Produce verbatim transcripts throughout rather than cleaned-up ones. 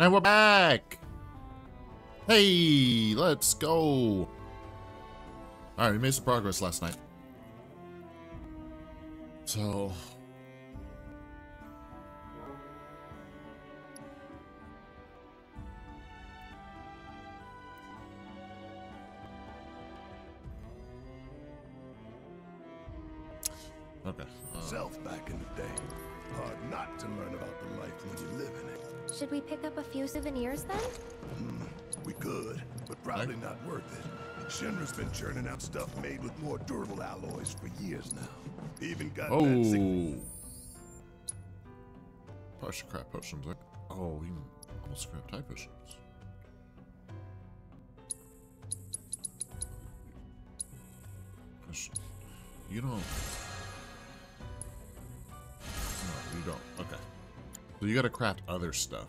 And we're back! Hey, let's go! Alright, we made some progress last night. So... Okay. Uh, Self back in the day. Hard not to learn about the life when you live in it. Should we pick up a few souvenirs then? Hmm, we could, but probably not worth it. Shinra's been churning out stuff made with more durable alloys for years now. Even got oh. that sick... Probably should crap potions. Like, oh, we almost scrap type potions. You don't... No, you don't. Okay. So you gotta craft other stuff.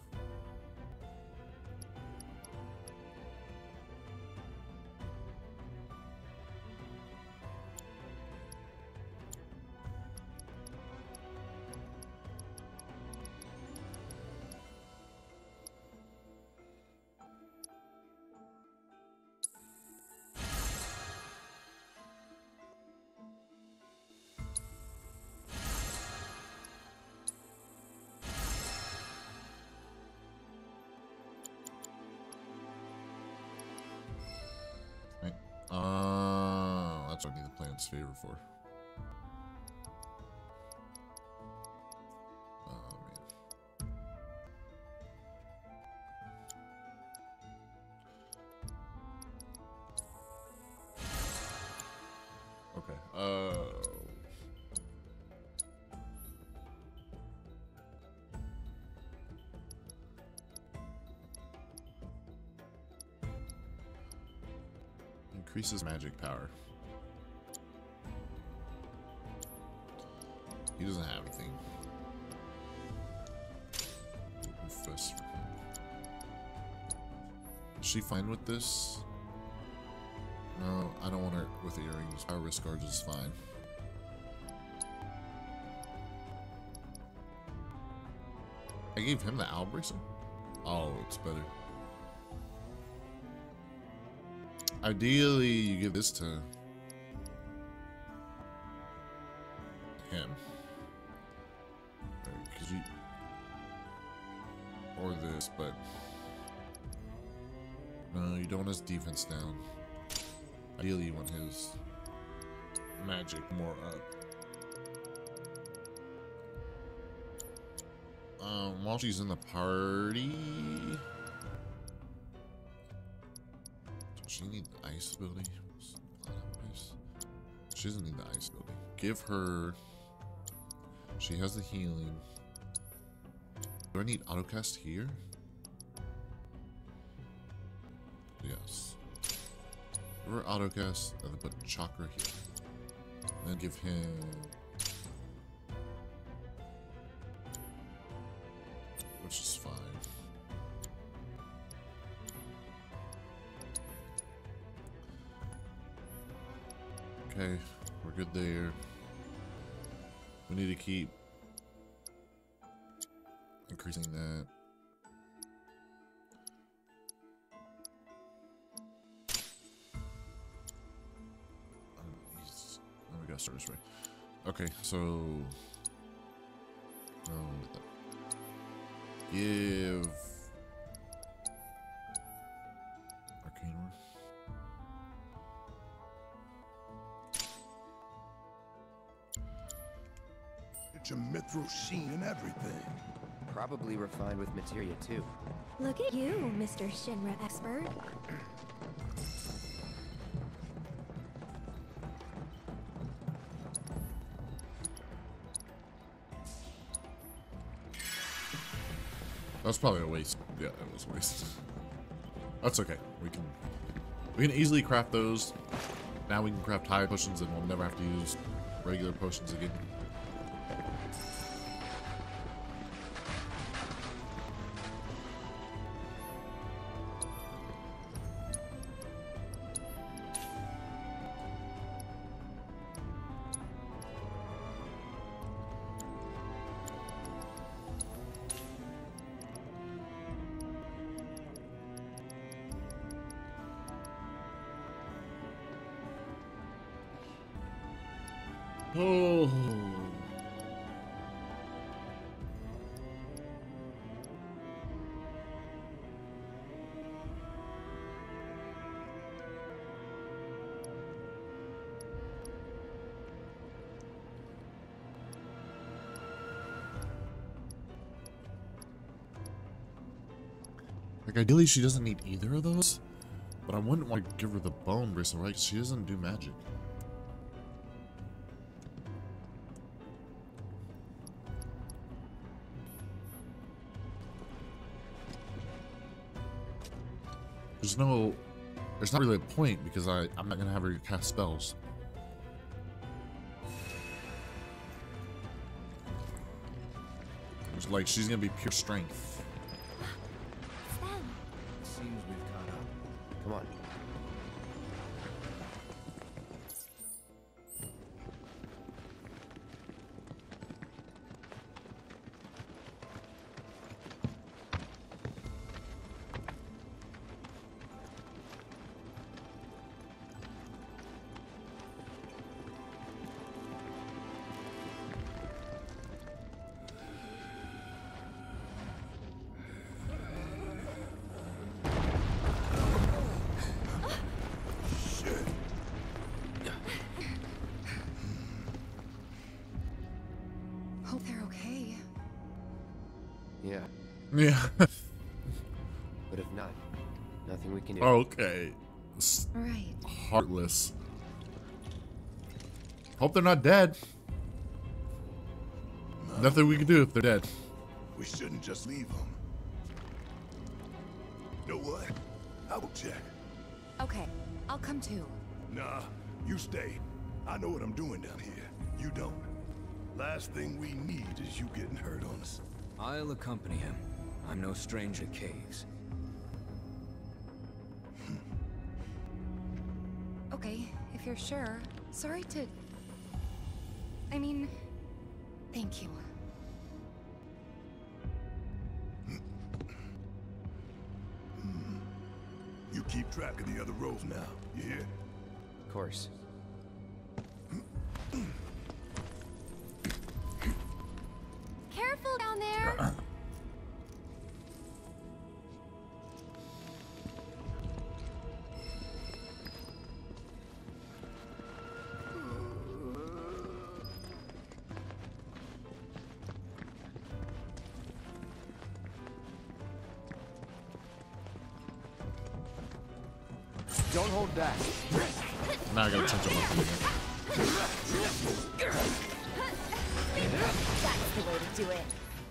Uh, that's what I need the plan's favor for. Oh, man. Okay, uh... increases magic power. He doesn't have anything. Fist for him. Is she fine with this? No, I don't want her with the earrings. Our wrist guards is fine. I gave him the owl bracelet? Oh, it's better. Ideally, you give this to him, because you, or this, but no, you don't want his defense down. Ideally, you want his magic more up. Um, while she's in the party. She need the ice ability. She doesn't need the ice ability. Give her. She has the healing. Do I need autocast here? Yes. Give her autocast and then put chakra here. And then give him. Which is fine. Okay, we're good there. We need to keep increasing that. Oh, he's, oh, we got starters right. Okay, so um, give arcane Roar. It's a mithril sheen and everything. Probably refined with materia too. Look at you, Mister Shinra expert. That was probably a waste. Yeah, it was a waste. That's okay. We can we can easily craft those. Now we can craft high potions and we'll never have to use regular potions again. Oh. Like, ideally, she doesn't need either of those, but I wouldn't want to give her the bone bracelet, right? She doesn't do magic. There's no, there's not really a point because I, I'm not going to have her cast spells. It's like, she's going to be pure strength. Seems we've caught up. Come on. Hope they're okay. Yeah, Yeah. but if not, nothing we can do. Okay. S- Right. Heartless. Hope they're not dead. Nothing we can do if they're dead. We shouldn't just leave them. Know what? I will check. Okay, I'll come too. Nah, you stay. I know what I'm doing down here. You don't. Last thing we need is you getting hurt on us. I'll accompany him. I'm no stranger to caves. Okay, if you're sure. Sorry to... I mean... Thank you. You keep track of the other rows now. You hear? Of course. Careful down there. Don't hold back. Now I gotta change up my thing. That's the way to do it.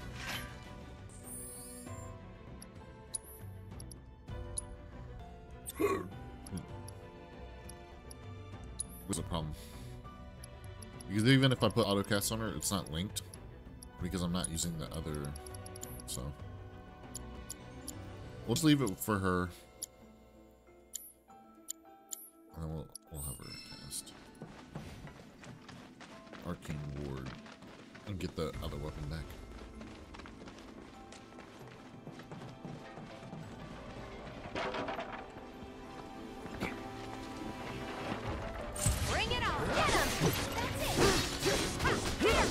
What's the problem? Because even if I put autocast on her, it's not linked. Because I'm not using the other, so. We'll just leave it for her. And then we'll, we'll have her cast Arcane Ward and get the other weapon back. Bring it on. Get him. That's it.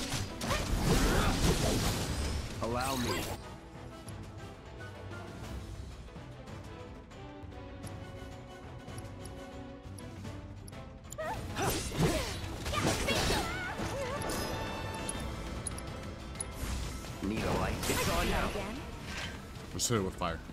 Allow me. Need a light? It's on now. Again. Just hit it with fire.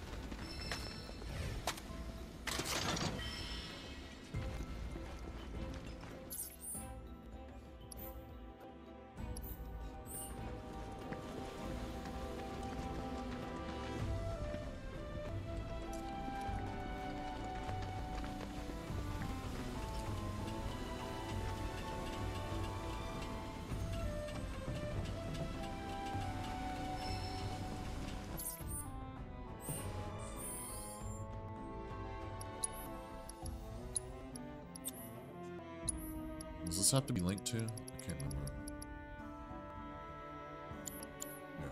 Does this have to be linked to? I can't remember. Yeah.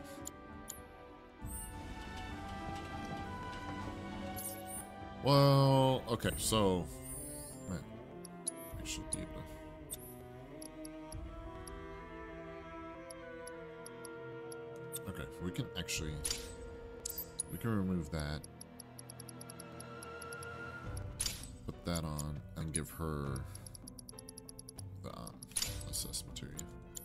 Well, okay, so man, I should be able to. we can actually we can remove that, put that on, and give her the uh, assess material.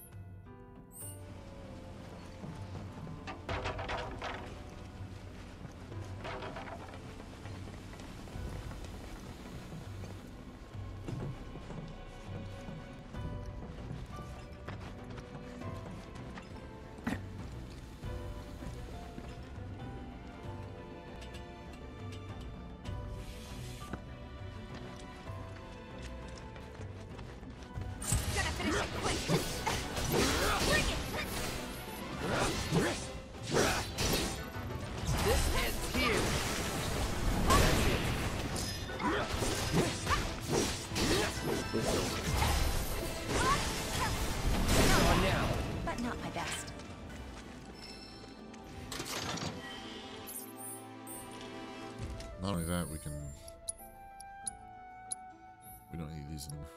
But not my best. Not only that, we can. We don't need these anymore.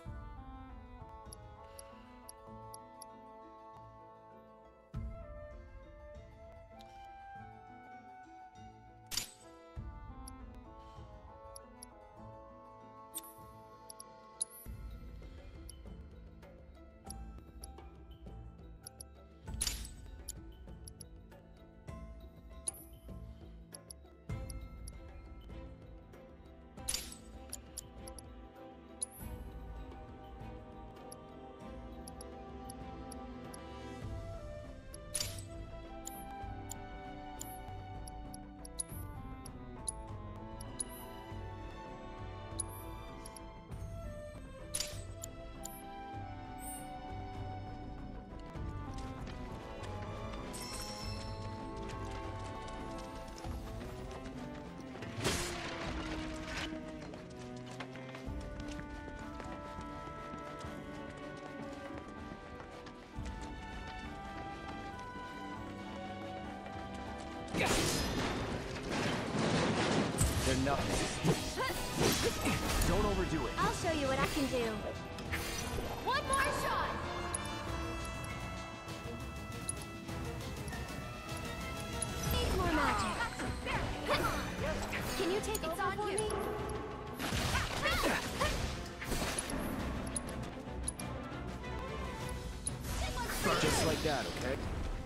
They're nothing. Don't overdo it. I'll show you what I can do. One more shot! Need more magic. Can you take it on for me? Just like that, okay?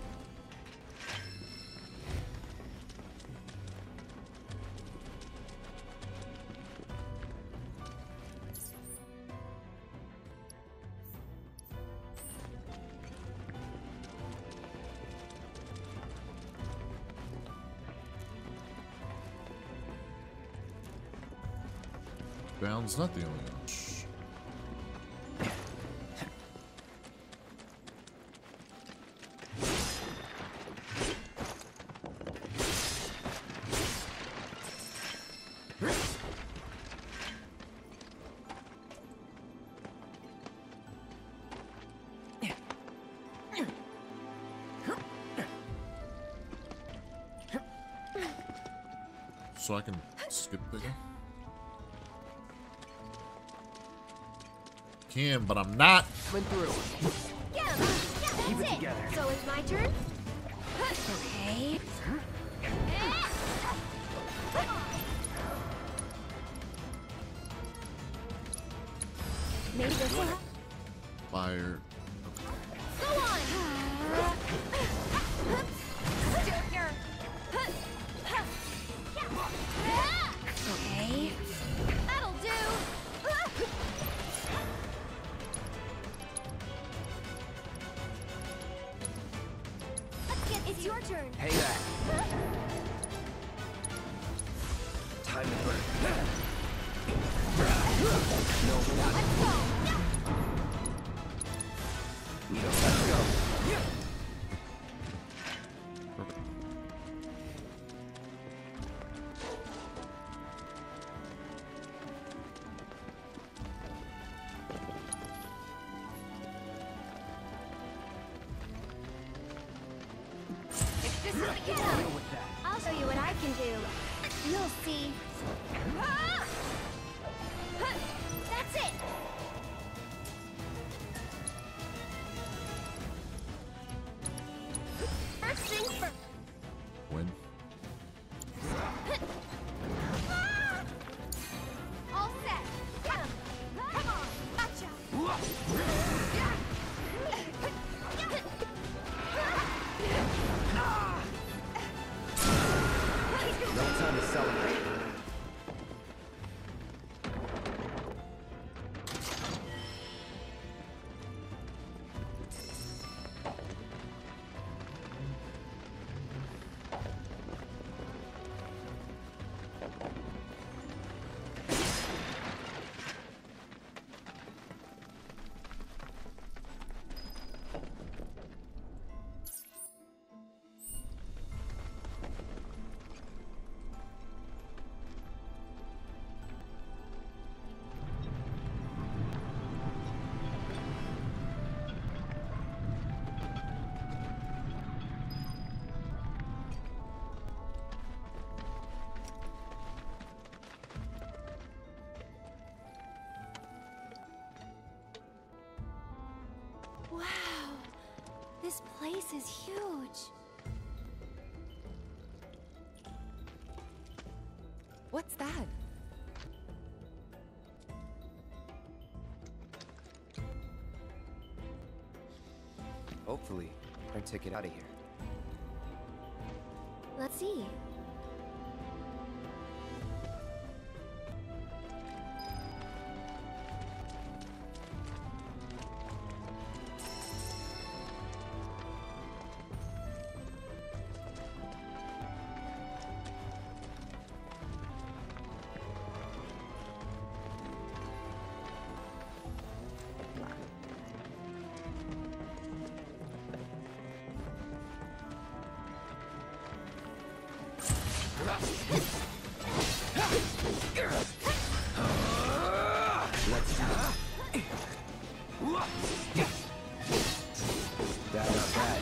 Bound's not the only one. So I can skip bigger? Can, but I'm not. Went through. Yeah, yeah, that's Keep it it. together. So it's my turn? Okay. Maybe this will help. Fire. Go on! Joker! Okay. That'll do! Let's get It's your turn. Hang back. Time to burn. No, not. Let's go! No, let's go. Perfect. If this is the Deal kid, with that. I'll show you what I can do. You'll see. Ah! That's it! First things first. time to celebrate. Wow, this place is huge. What's that? Hopefully, our ticket out of here. Let's see. Let's do it. That not bad.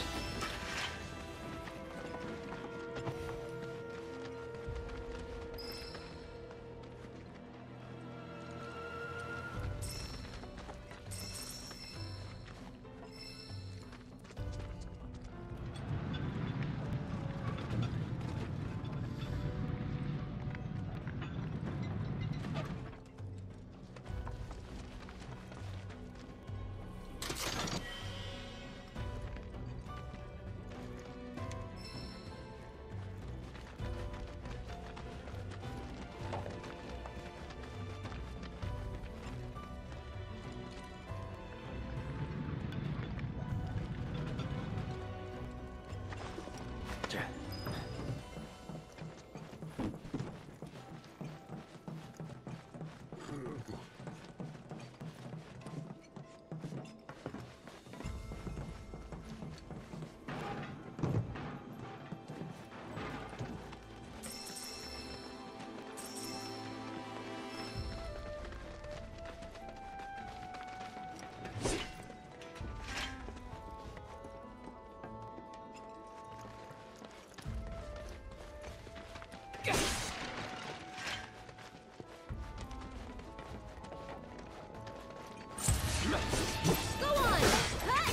Go on! Cut!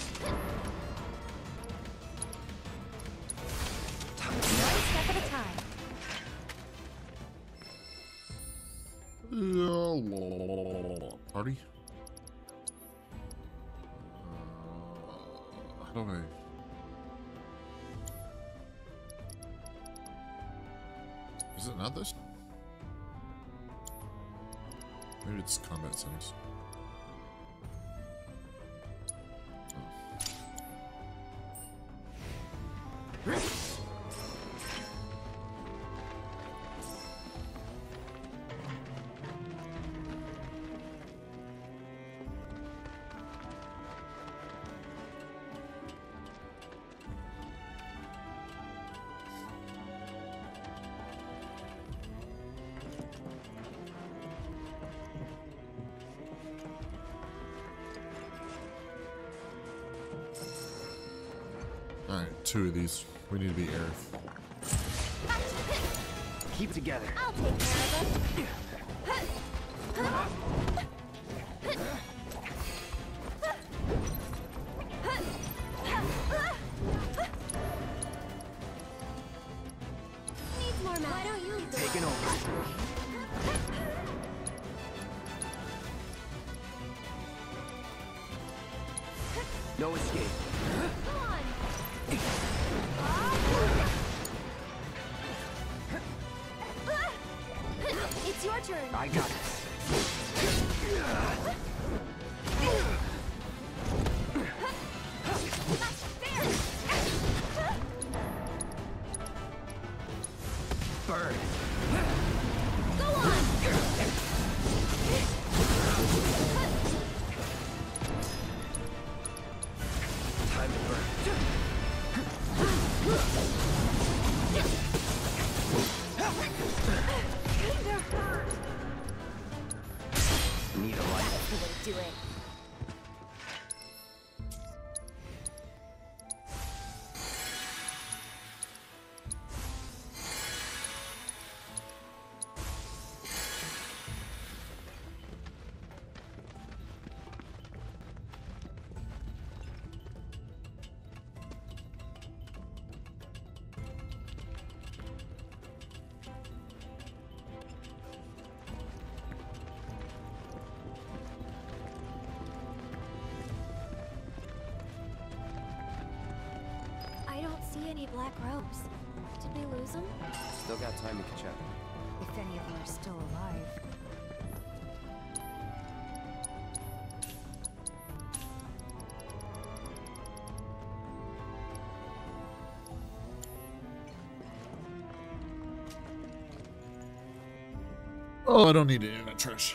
One step at a time. Party? Uh, how do I... Is it not this? Maybe it's combat settings. Alright, two of these. We need to be Aerith. Keep it together. I'll take care of them. Needs more map. Why don't you do Taking it? over. No escape. Go on. your turn. I got it. Bird. Go on. Time to burn. Kinda hurt. Need a light. That's the way to do it. I don't see any black robes. Did we lose them? Still got time to catch up. If any of them are still alive. Oh, I don't need any of that trash.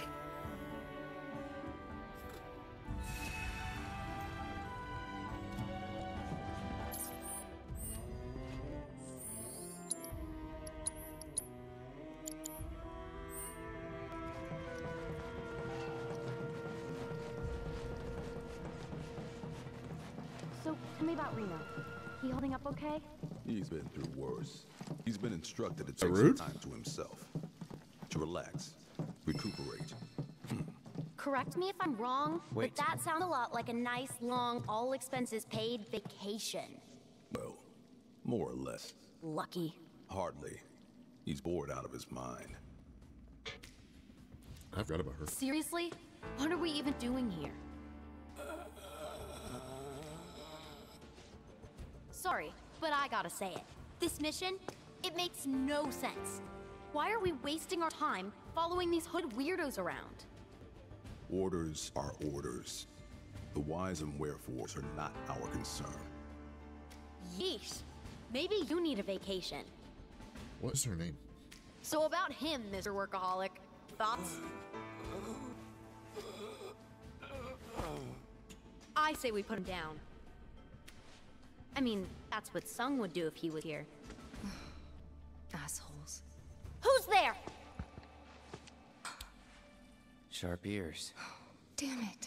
So, tell me about Reno. He holding up okay? He's been through worse. He's been instructed to that take some rude? time to himself. To relax. Recuperate. Correct me if I'm wrong, Wait. but that sounds a lot like a nice, long, all expenses paid vacation. Well, more or less. Lucky. Hardly. He's bored out of his mind. I forgot about her. Seriously? What are we even doing here? Sorry, but I gotta say it. This mission, it makes no sense. Why are we wasting our time following these hood weirdos around? Orders are orders. The whys and wherefores are not our concern. Yeesh. Maybe you need a vacation. What is her name? So about him, Mister Workaholic. Thoughts? I say we put him down. I mean, that's what Sung would do if he was here. Assholes. Who's there? Sharp ears. Damn it.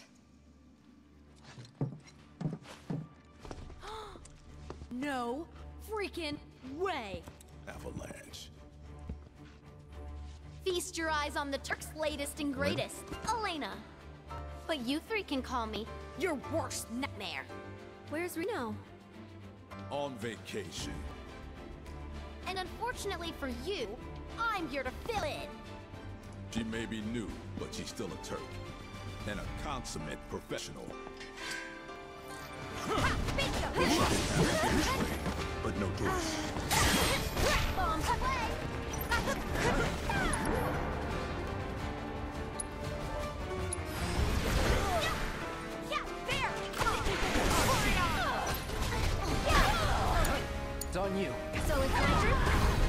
No freaking way. Avalanche. Feast your eyes on the Turk's latest and greatest, Elena. But you three can call me your worst nightmare. Where's Reno? On vacation. And unfortunately for you, I'm here to fill in. She may be new, but she's still a Turk. And a consummate professional. Ha! Bingo! But no choice. Bombs away! Yeah, there! It's on you. So it's my turn?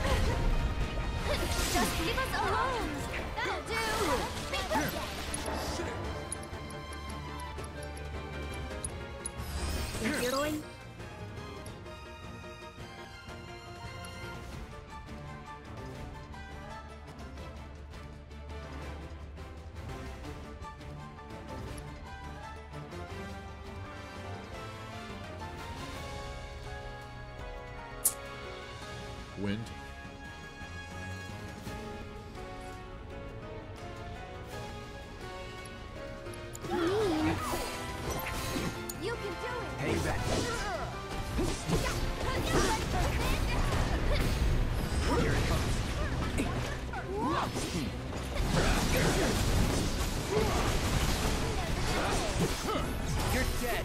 Just leave us alone! That'll do! Bingo! Think you're going? Wind. You can do it! Hey, back. Here it comes. You're dead.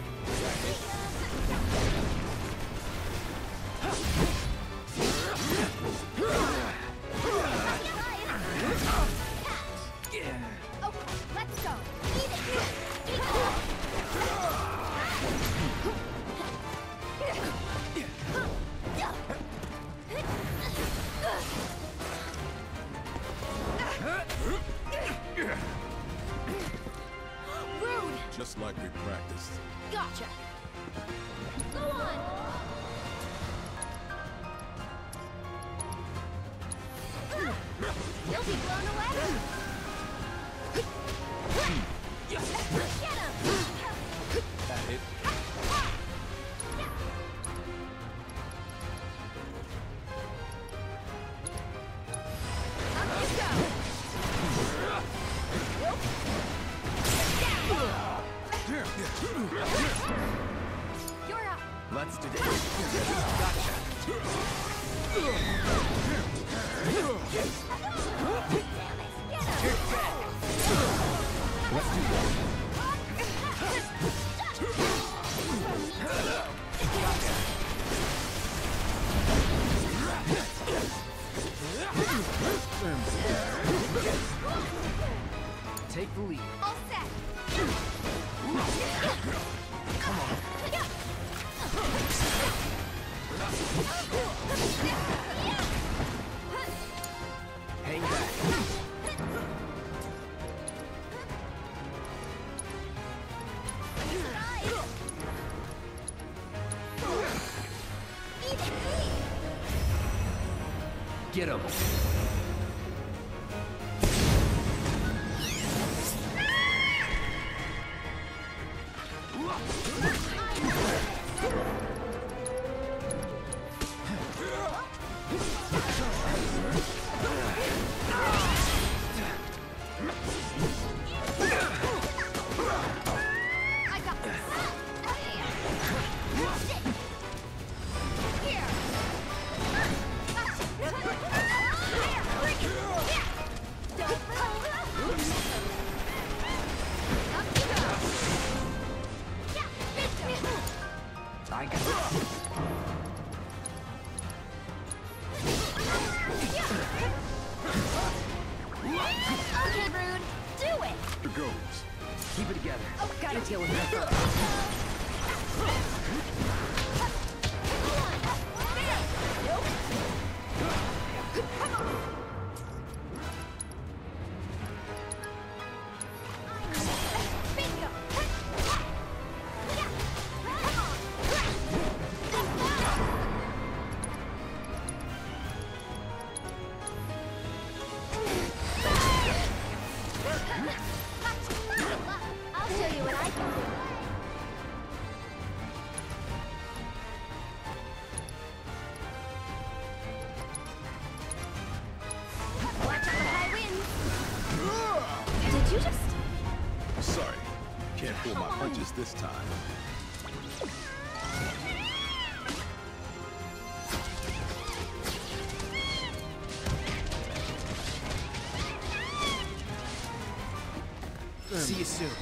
like we practiced. Gotcha. Go on. You'll be blown away. Get him. That hit. Up you go. You're up. Let's do this. Gotcha. Let's do this. Take the lead. All set. Come on. Hang back. Get him. I got this. Here. Don't fall. Up you go. I got this. Okay, Brood. Do it. Here goes. Keep it together. Oh, gotta deal with that first. Bingo. I'll show you what I can do. Watch out for high winds. Did you just... Sorry. Can't pull my punches this time. See you soon.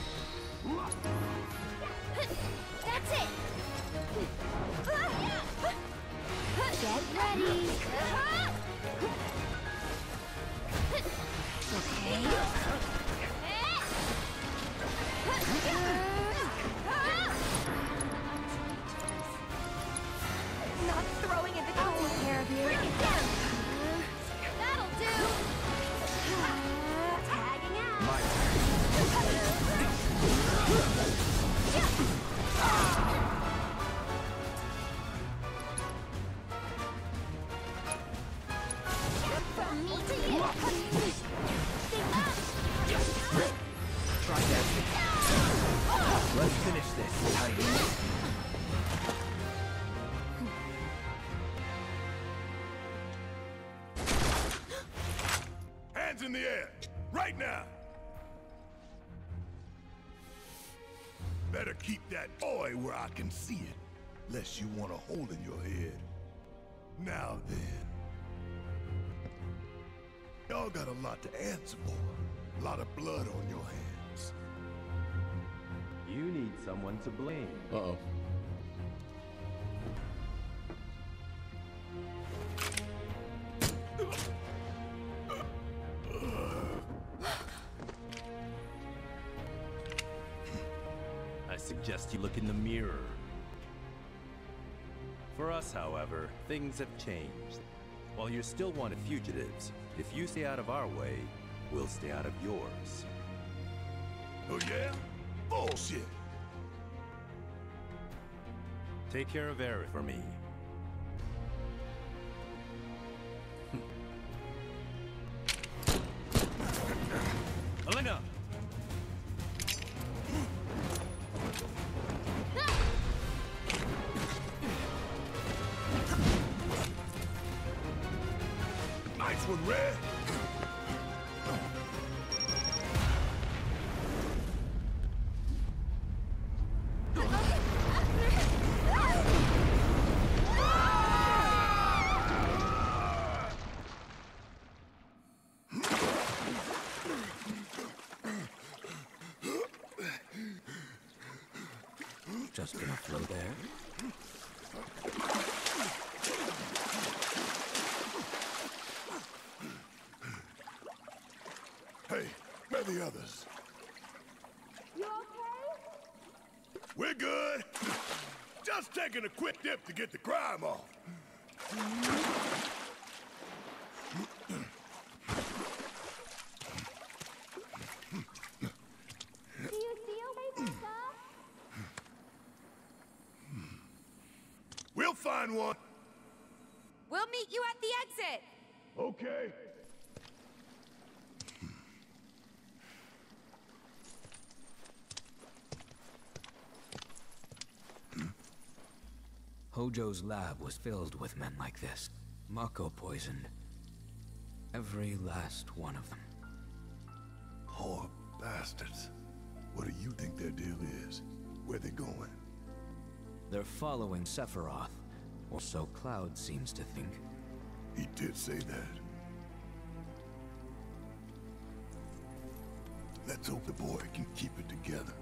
That's it. Get ready. Not throwing it. I'll take care of you. Bring it down. That'll do. Tagging out. My From me to you. Try that. Let's finish this. Tight. Hands in the air. Right now. Better keep that boy where I can see it, lest you want a hole in your head. Now then. Y'all got a lot to answer for. A lot of blood on your hands. You need someone to blame. Uh-oh. I suggest you look in the mirror. For us, however, things have changed. While you're still wanted fugitives, if you stay out of our way, we'll stay out of yours. Oh yeah? Bullshit. Take care of Eric for me. Elena! Nice one, Red. Just gonna flow there? Hey, where are the others? You okay? We're good. Just taking a quick dip to get the crime off. Do you feel better? We'll find one. We'll meet you at the exit. Okay. Hojo's lab was filled with men like this. Mako poisoned. Every last one of them. Poor bastards. What do you think their deal is? Where they going? They're following Sephiroth, or so Cloud seems to think. He did say that. Let's hope the boy can keep it together.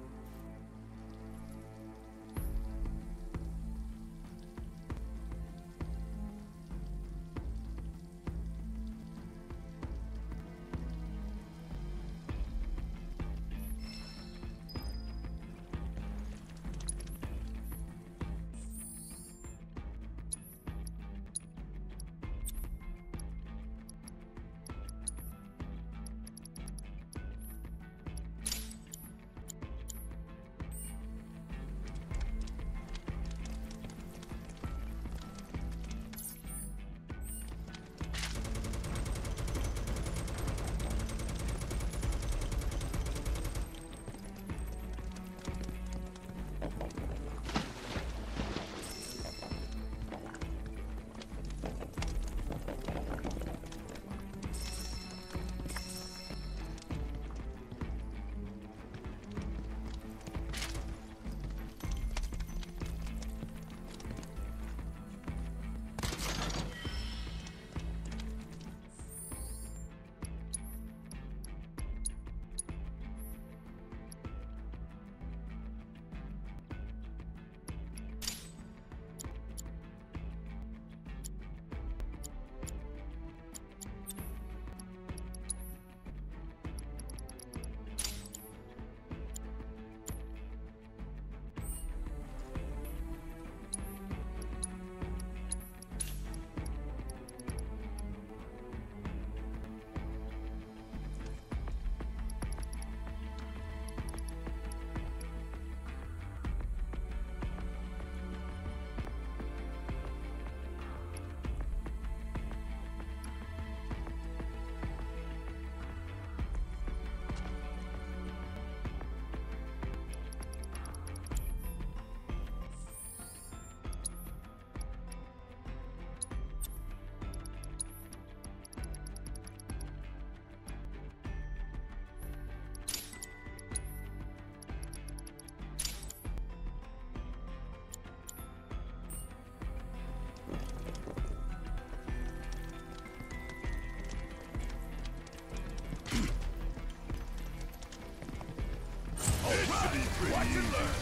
Watch and learn.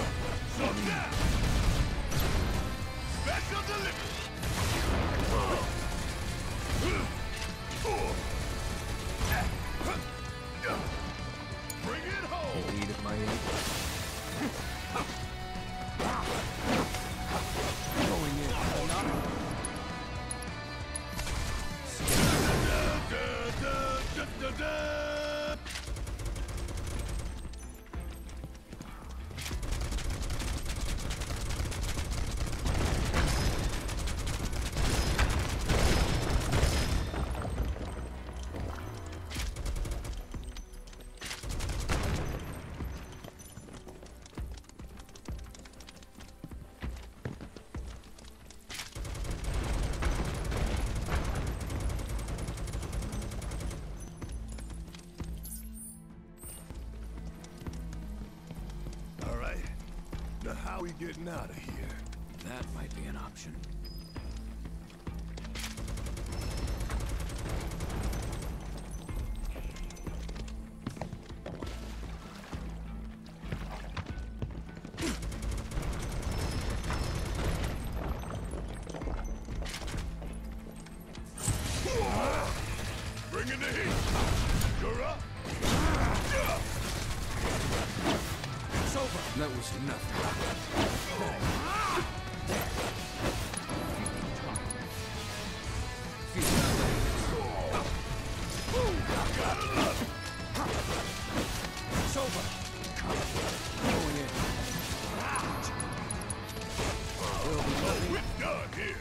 So now, special delivery. Bring it home. Need at my age. Going in. Enough. Da, da, da, da, da. we getting out of here? That might be an option. Bring in the heat. You're up. It's over. That was nothing. It's over. Going in. We're done here.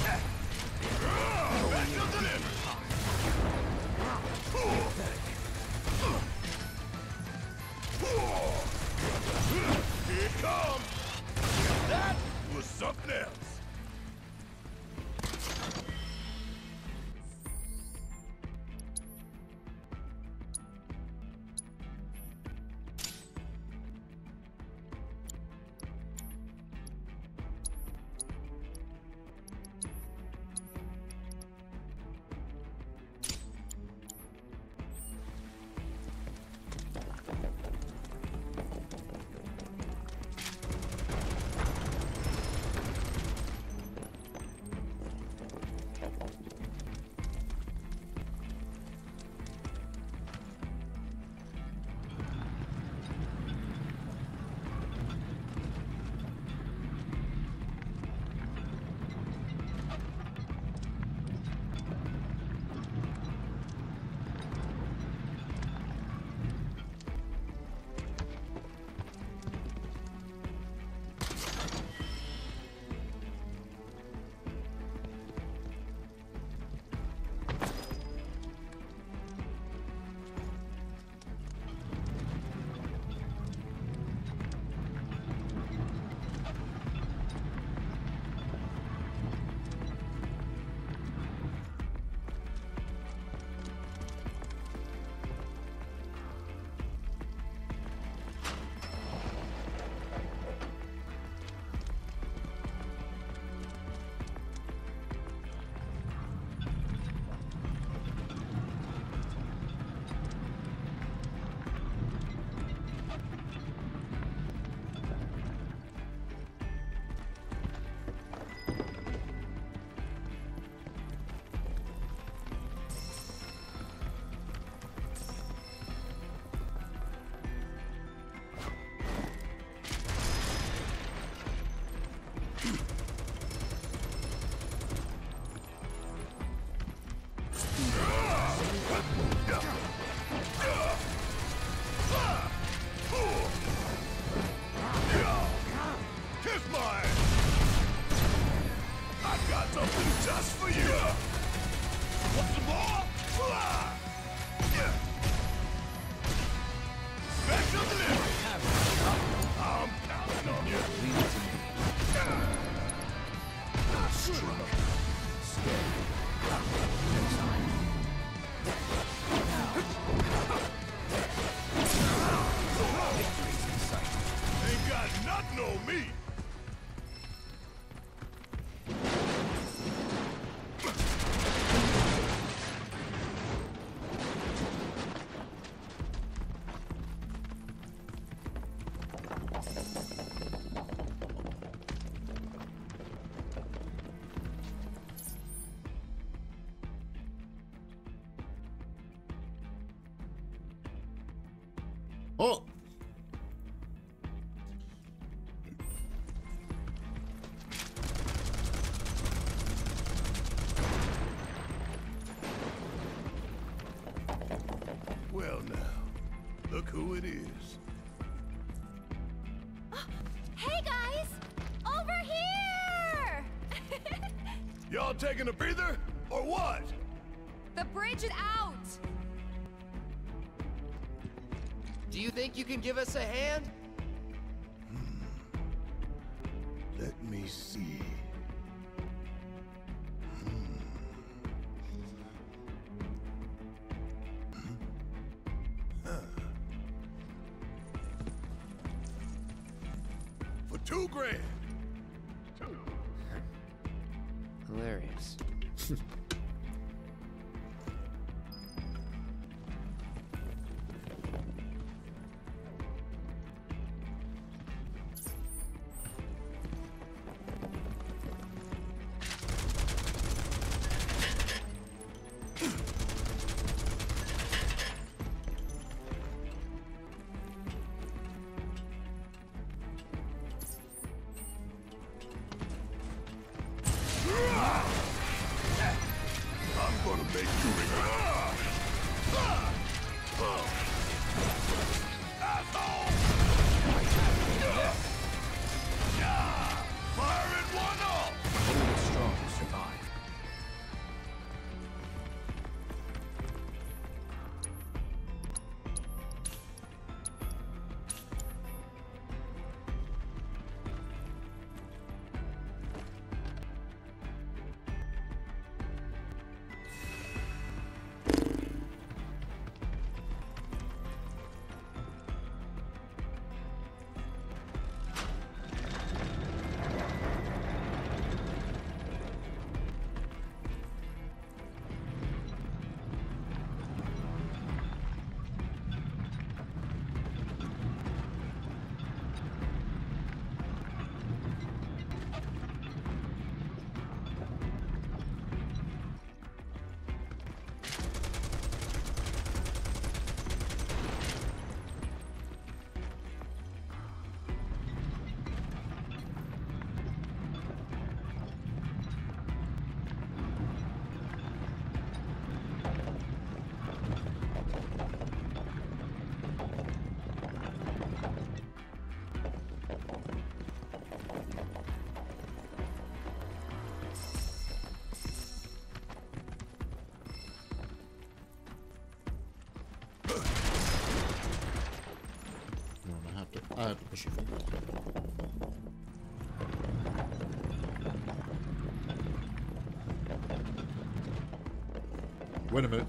Here it comes! That was something else! Oh! Well now, look who it is. Hey guys! Over here! Y'all taking a breather, or what? The bridge is out! Do you think you can give us a hand? Let me see. Huh. For two grand. Hilarious. I'm gonna make you regret. Asshole! Fire it one off! Only the strong survive. I had to push it forward. Wait a minute.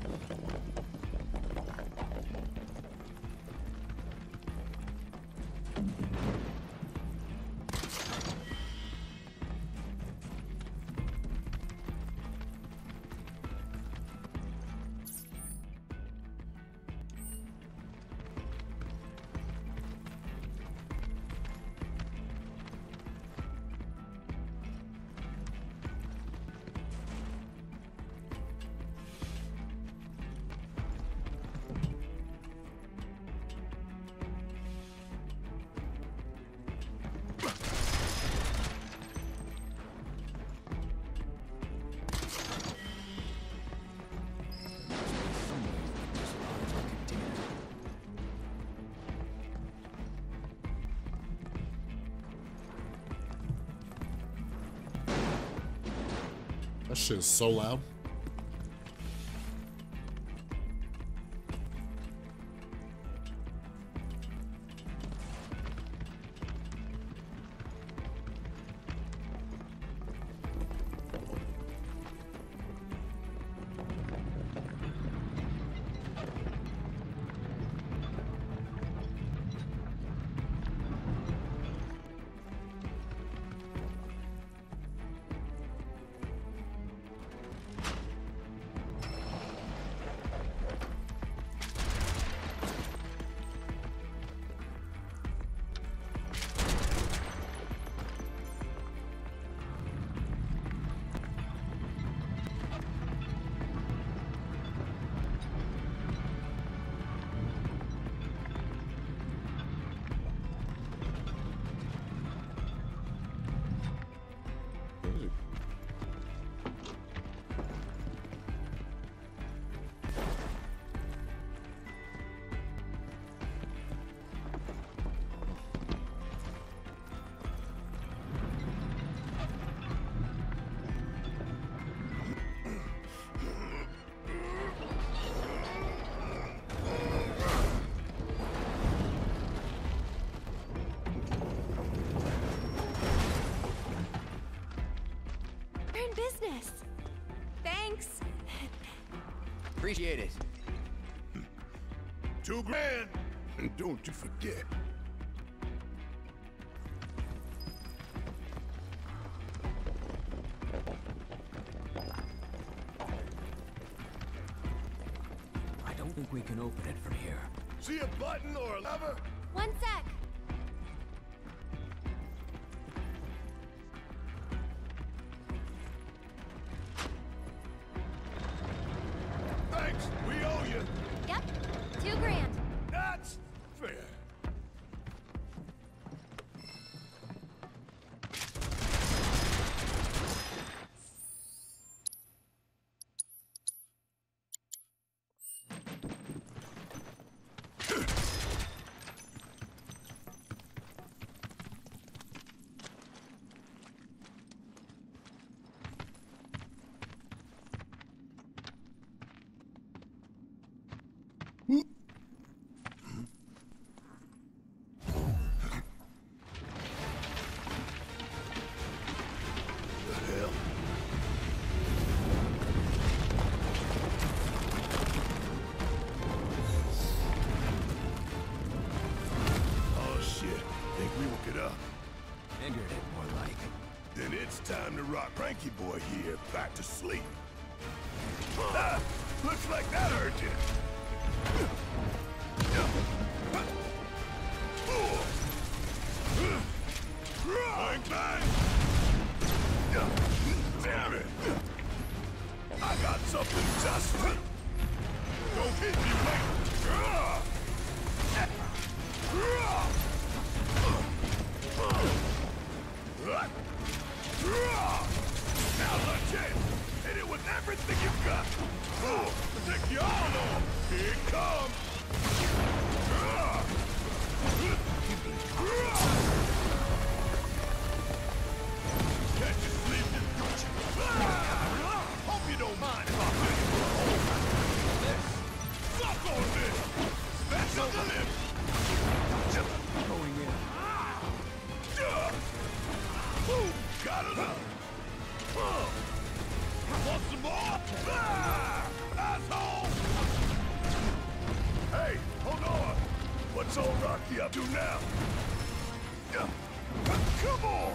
That shit is so loud. Business. Thanks. Appreciate it. Two grand. And don't you forget. I don't think we can open it from here. See a button or a lever? One sec. Thanks. We owe you. Yep. Two grand. That's fair. Figured it more like. Then it's time to rock Cranky Boy here back to sleep. Ah, looks like that hurt you. Bang, bang! Damn it! I got something just for you. Don't hit me, wait! Now let's hit! Hit it with everything you've got! Oh, take you all on! Here it comes! Catch you sleeping! Hope you don't mind if I finish this! Suck on this! Special delivery! Going in. you up to now? Come on!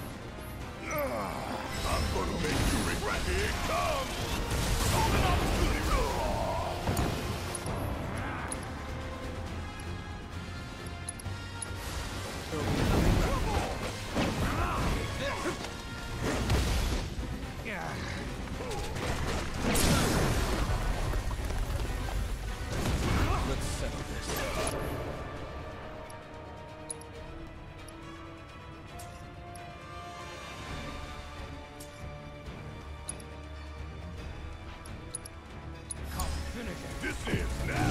I'm gonna make you regret it. Here it comes! Hold on to the Let's settle this. This is now.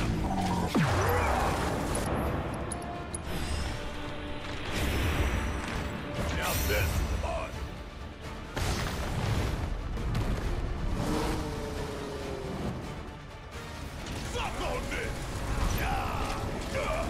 Now this is on. Suck on this. Yeah. Yeah.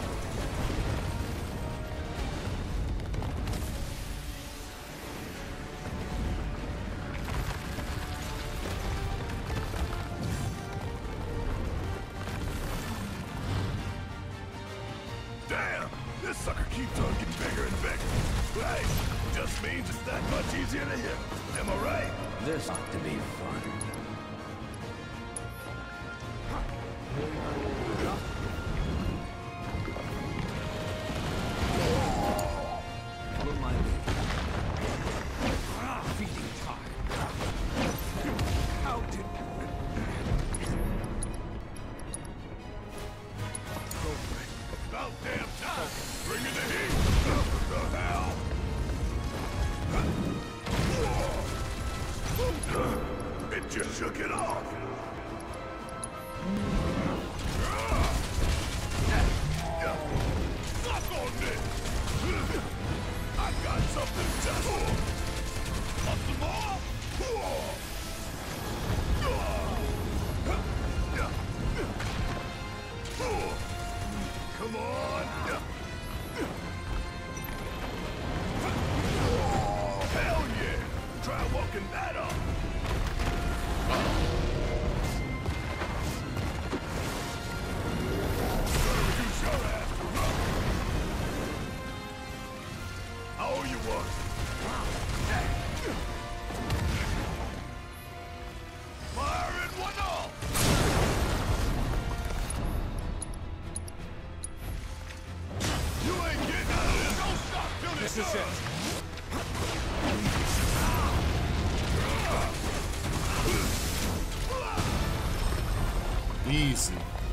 Damn! This sucker keeps on getting bigger and bigger. Right? Just means it's that much easier to hit. Am I right? This ought to be fun. Follow my lead. Feeding time. How did... About damn time! Bring in the heat! What the hell? It just shook it off! Suck on this! I got something just... Want some more? Come on! Hell yeah! Try walking that up! Gotta reduce your ass to rough. I owe you one. Fire in one all! You ain't getting out of this! Don't stop till this is it! Easy.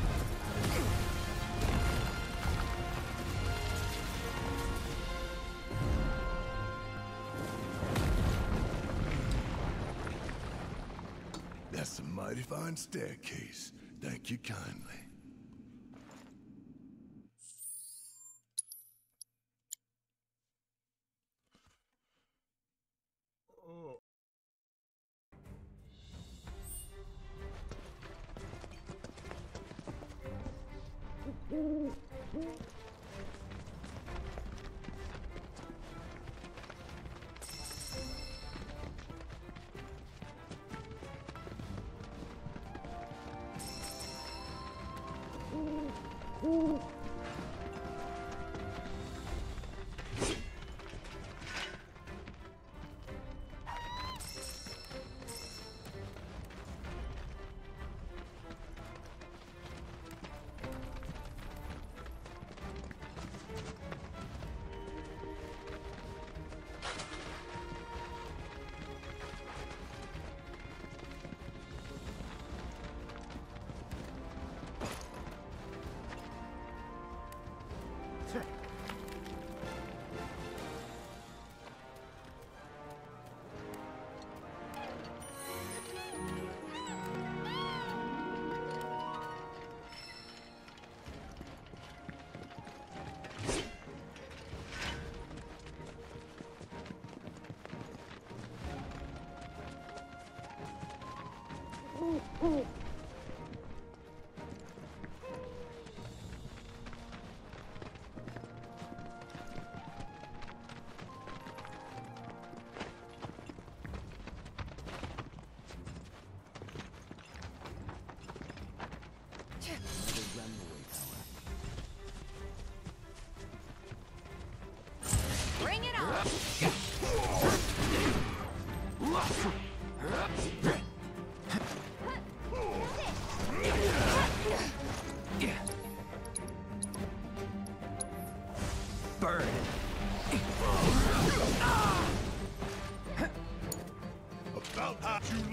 That's a mighty fine staircase. Thank you kindly.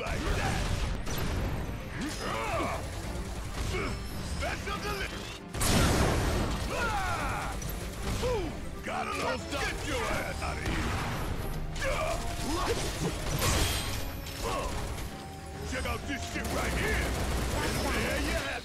Like that! Special delivery! Ah! Ooh, gotta love stuff! Get your ass out of here! Check out this shit right here! And there you have it!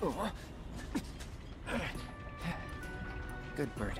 Good bird.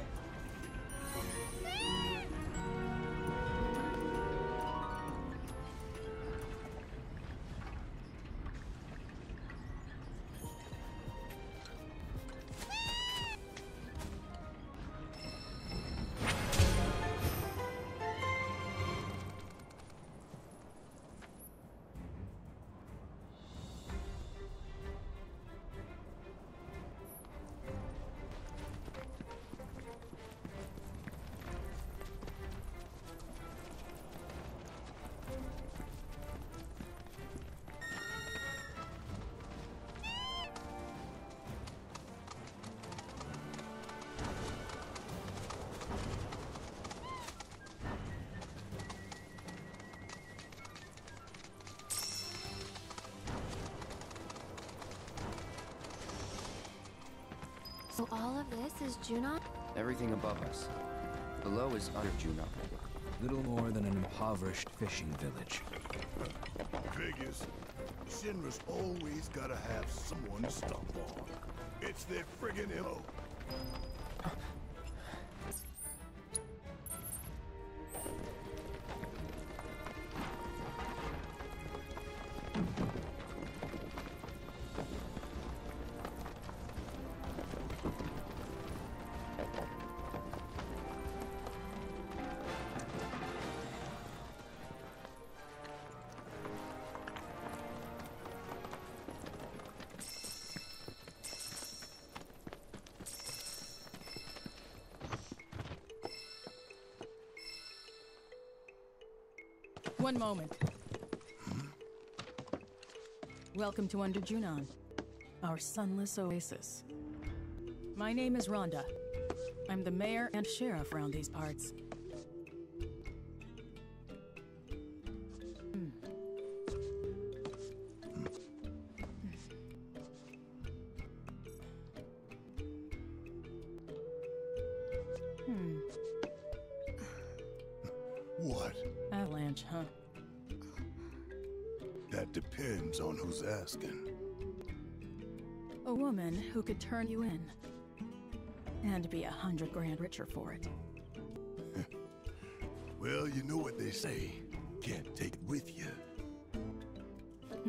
So all of this is Junon? Everything above us. Below is under Junon. Little more than an impoverished fishing village. Figures. Shinra's always gotta have someone to stomp on. It's their friggin' M O. One moment. Welcome to Under Junon, our sunless oasis. My name is Rhonda. I'm the mayor and sheriff around these parts. Hmm. Hmm. What? Avalanche, huh? That depends on who's asking. A woman who could turn you in. And be a hundred grand richer for it. Well, you know what they say. Can't take it with you. Hmm.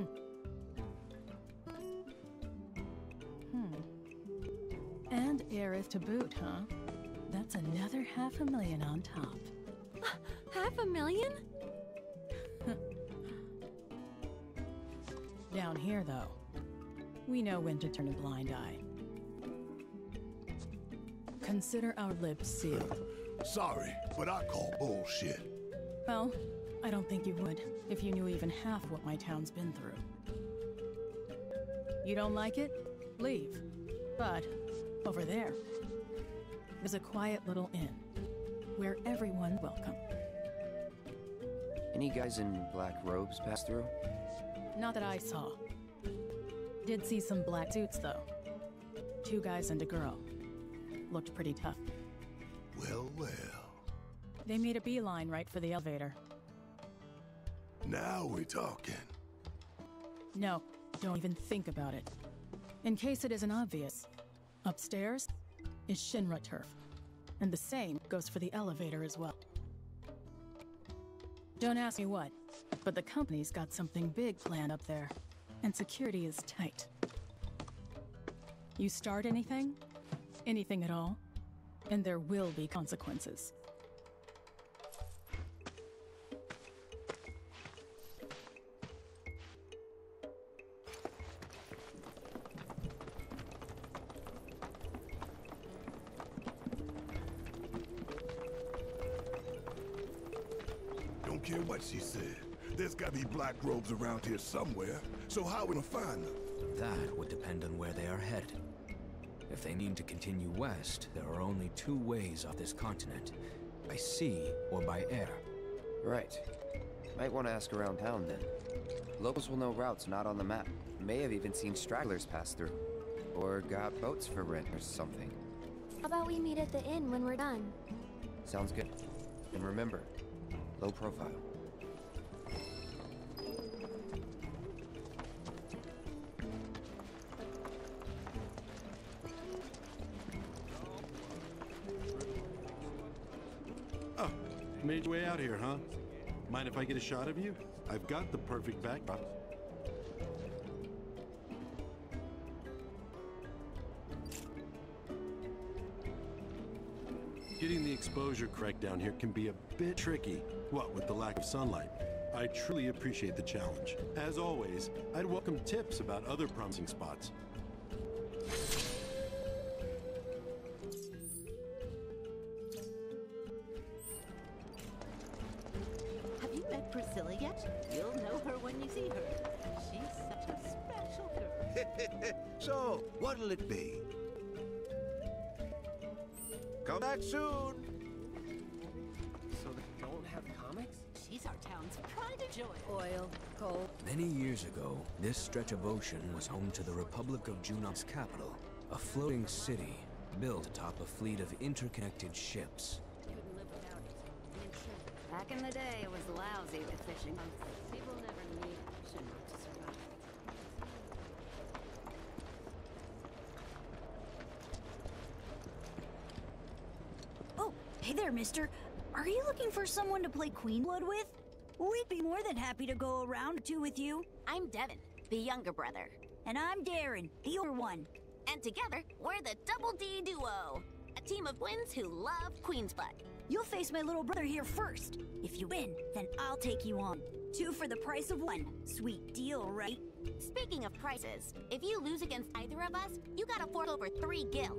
Hmm. And heiress to boot, huh? That's another half a million on top. Half a million? Down here, though, we know when to turn a blind eye. Consider our lips sealed. Sorry, but I call bullshit. Well, I don't think you would if you knew even half what my town's been through. You don't like it? Leave. But over there, there's a quiet little inn where everyone's welcome. Any guys in black robes pass through? Not that I saw. Did see some black suits, though. Two guys and a girl. Looked pretty tough. Well, well. They made a beeline right for the elevator. Now we're talking. No, don't even think about it. In case it isn't obvious, upstairs is Shinra turf. And the same goes for the elevator as well. Don't ask me what, but the company's got something big planned up there, and security is tight. You start anything, anything at all, and there will be consequences. Don't care what she said. There's gotta be black robes around here somewhere. So how are we gonna find them? That would depend on where they are headed. If they need to continue west, there are only two ways off this continent. By sea or by air. Right. Might want to ask around town then. Locals will know routes not on the map. May have even seen stragglers pass through. Or got boats for rent or something. How about we meet at the inn when we're done? Sounds good. And remember, low profile. made your way out here, huh? Mind if I get a shot of you? I've got the perfect backdrop. Getting the exposure correct down here can be a bit tricky, what with the lack of sunlight. I truly appreciate the challenge. As always, I'd welcome tips about other promising spots. Have you met Priscilla yet? You'll know her when you see her. She's such a special girl. So, what'll it be? Come back soon! So they don't have comics? She's our town's pride and joy. Oil, coal. Many years ago, this stretch of ocean was home to the Republic of Junon's capital, a floating city built atop a fleet of interconnected ships. Couldn't live without it. Back in the day, it was lousy with fishing. People never need Shinra to survive. Oh, hey there, mister. Are you looking for someone to play Queenblood with? We'd be more than happy to go around two with you. I'm Devin, the younger brother. And I'm Darren, the older one. And together, we're the Double D Duo. A team of twins who love Queen's Blood. You'll face my little brother here first. If you win, then I'll take you on. Two for the price of one. Sweet deal, right? Speaking of prices, if you lose against either of us, you gotta fork over three gil.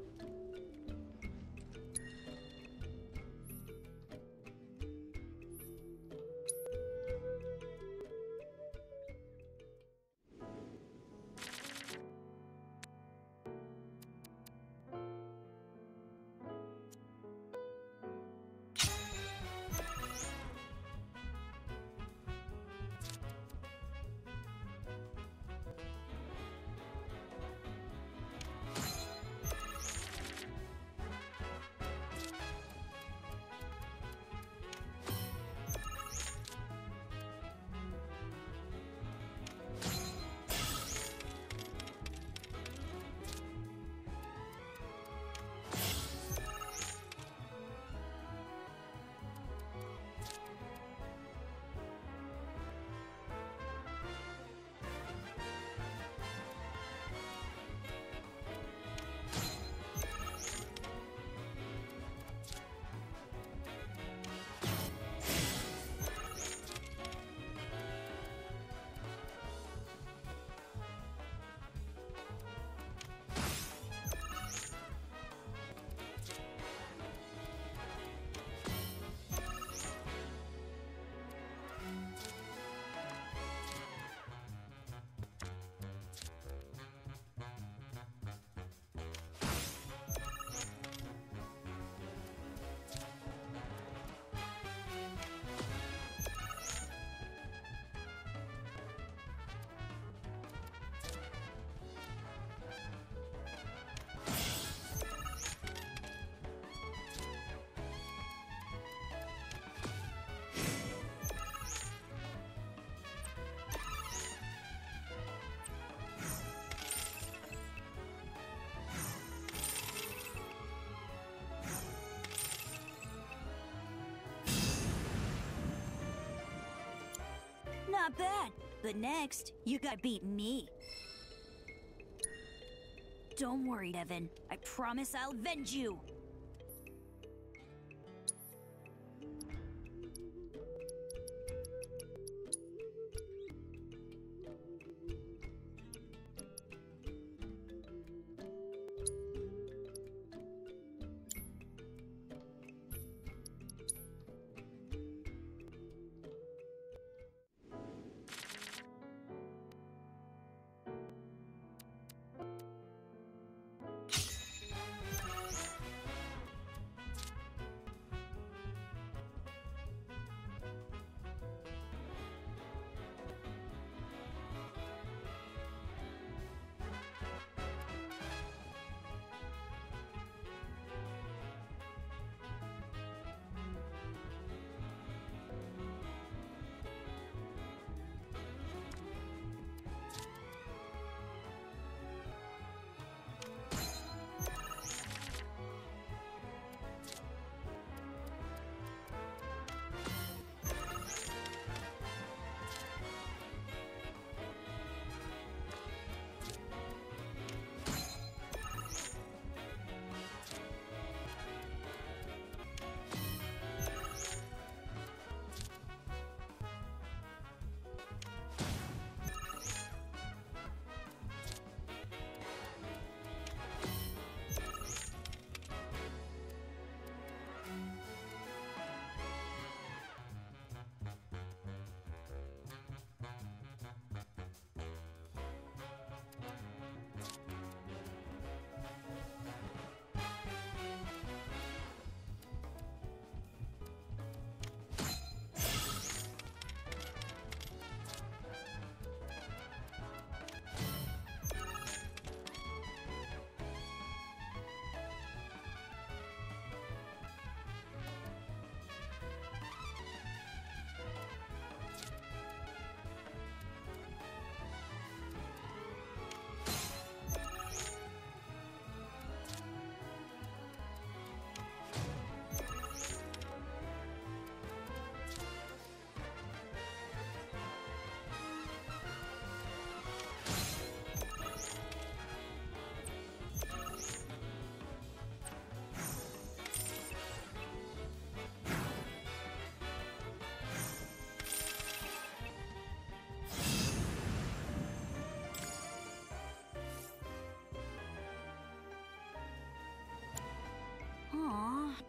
Not bad. But next, you gotta beat me. Don't worry, Devin. I promise I'll avenge you.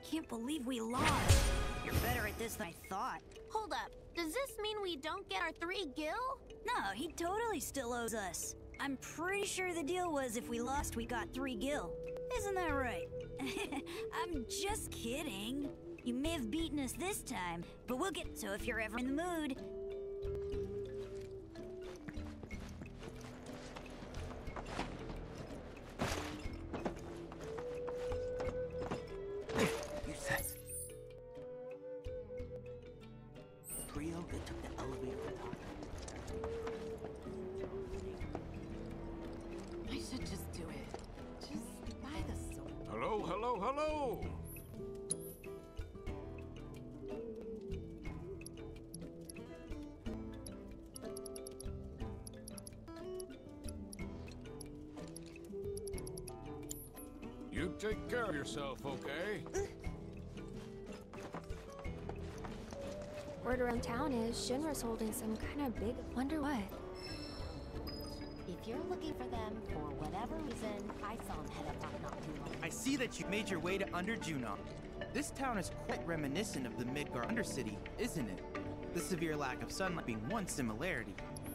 can't believe we lost. You're better at this than I thought. Hold up. Does this mean we don't get our three gil? No, he totally still owes us. I'm pretty sure the deal was if we lost, we got three gil. Isn't that right? I'm just kidding. You may have beaten us this time, but we'll get... So if you're ever in the mood... Trio that took the elevator to the top. I should just do it. Just buy the soap. Hello, hello, hello! You take care of yourself, okay? Word around town is Shinra's holding some kind of big... Wonder what? If you're looking for them for whatever reason, I saw them head up top not too long. I see that you made your way to Under Junon. This town is quite reminiscent of the Midgar Undercity, isn't it? The severe lack of sunlight being one similarity.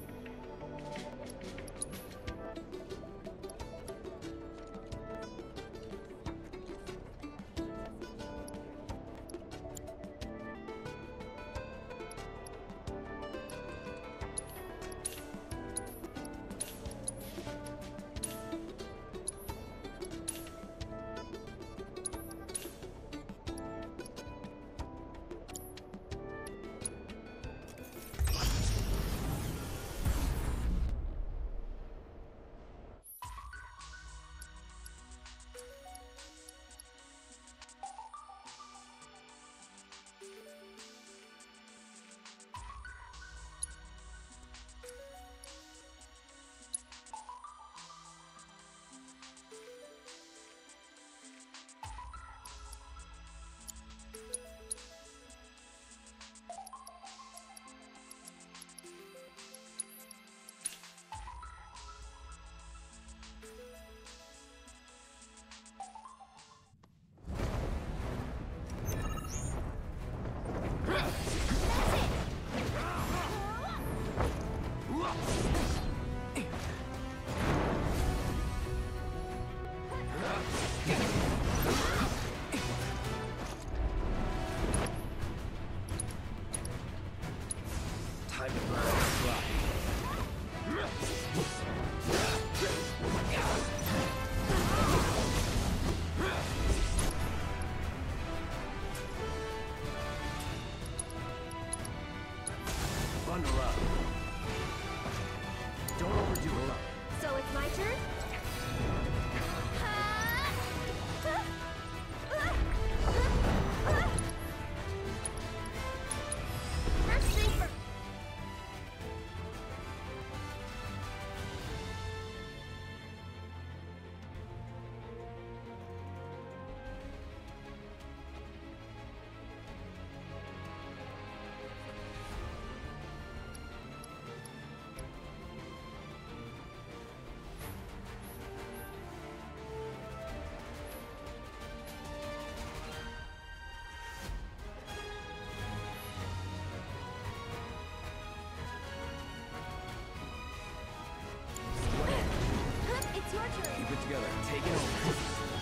Keep it together. Take it over.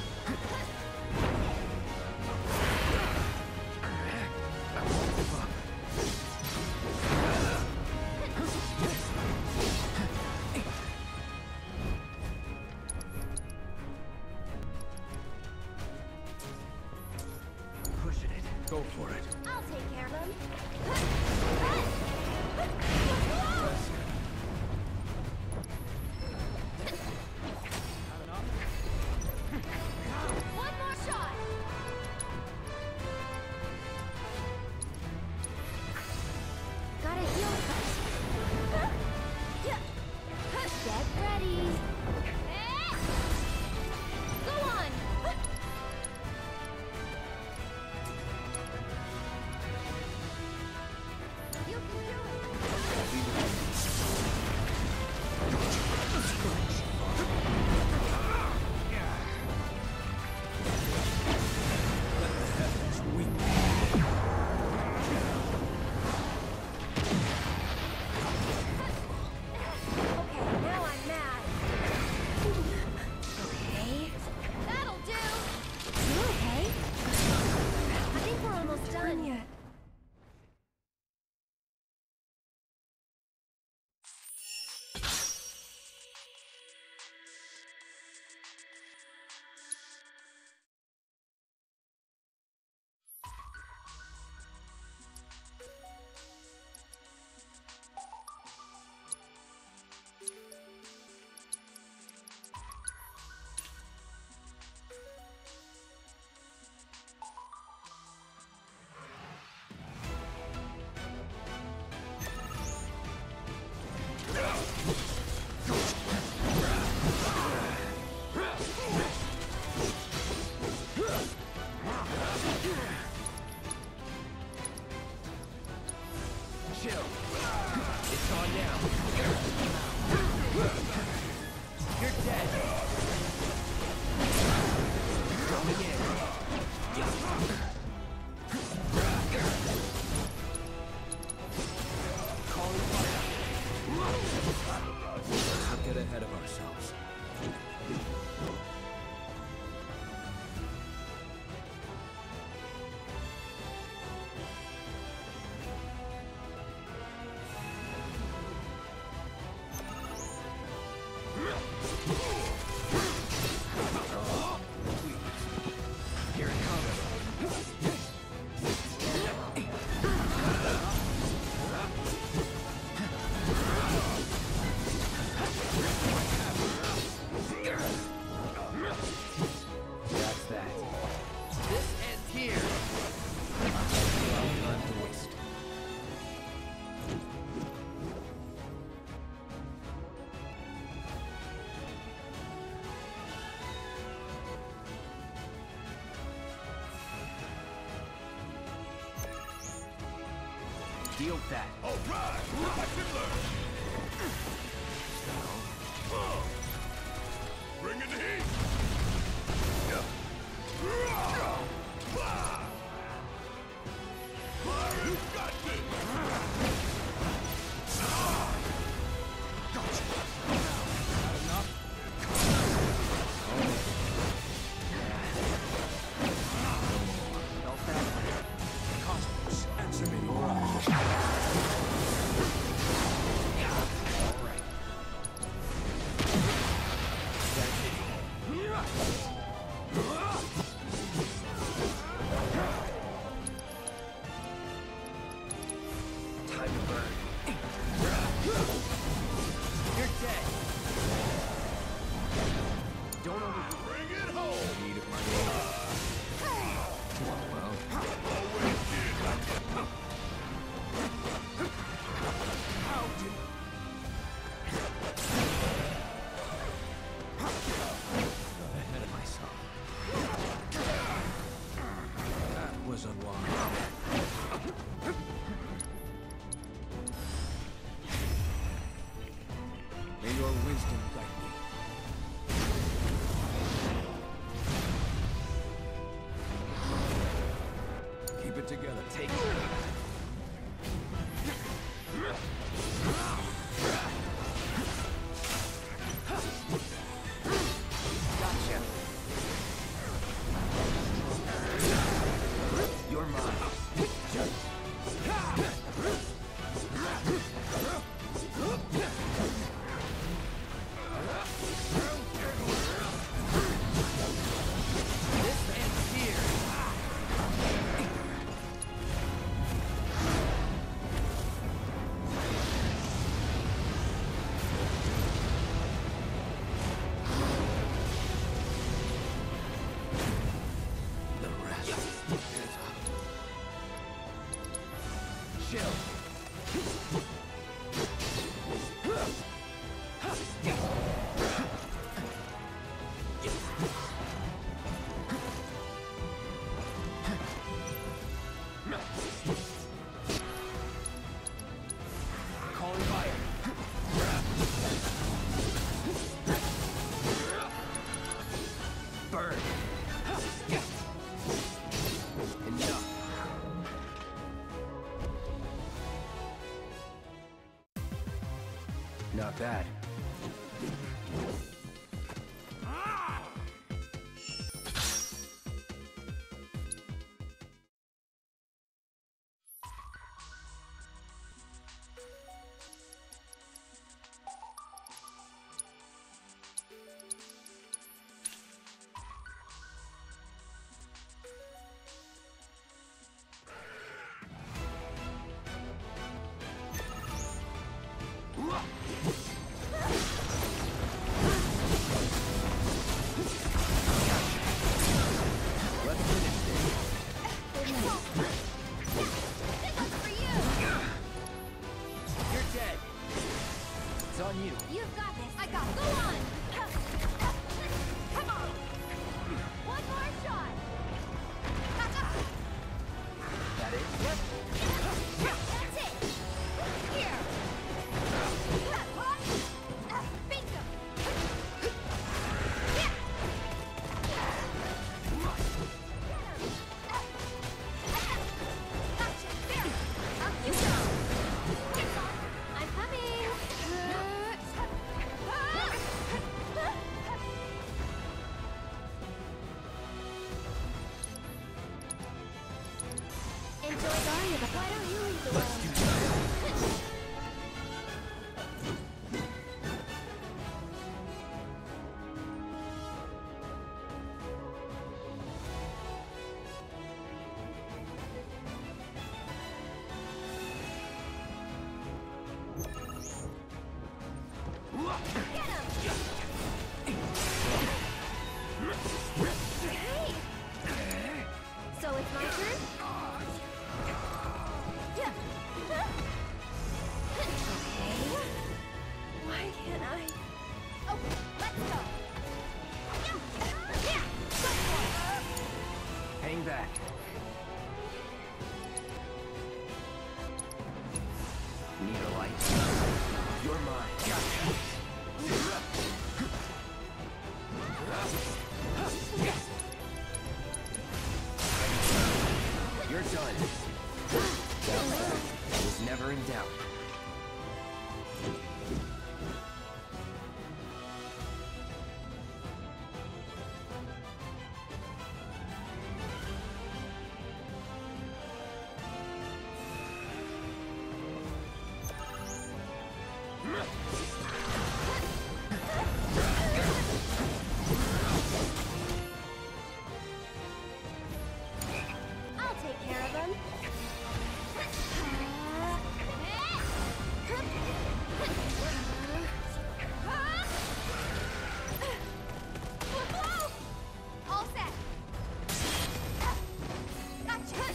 Pushing it. Go for it. I'll take care of them. Chill. It's on now. You're dead. Going in. Yeah. Calling fire. Let's not get ahead of ourselves. Here it comes. That's that. This ends here. Time to waste. Deal that. All right, watch and learn. Bring in the heat. Yeah. Fire, you got this. Gotcha. Not enough. No family. Cosmos, answer me, Mirage. All right. That's it. Time to burn. You're dead. Don't over. Bring it home. Need of my name. Well. Always did. How did... Got ahead of myself. That was unwise. May your wisdom guide me. Keep it together. Take it. Gotcha. You're mine. This ends here. The rest is up. Chill. Calling fire. Burn. Enough. Not bad. Need a light? You're mine. Gotcha. You're done. Well done. I was never in doubt. I'll take care of them. All set. Gotcha.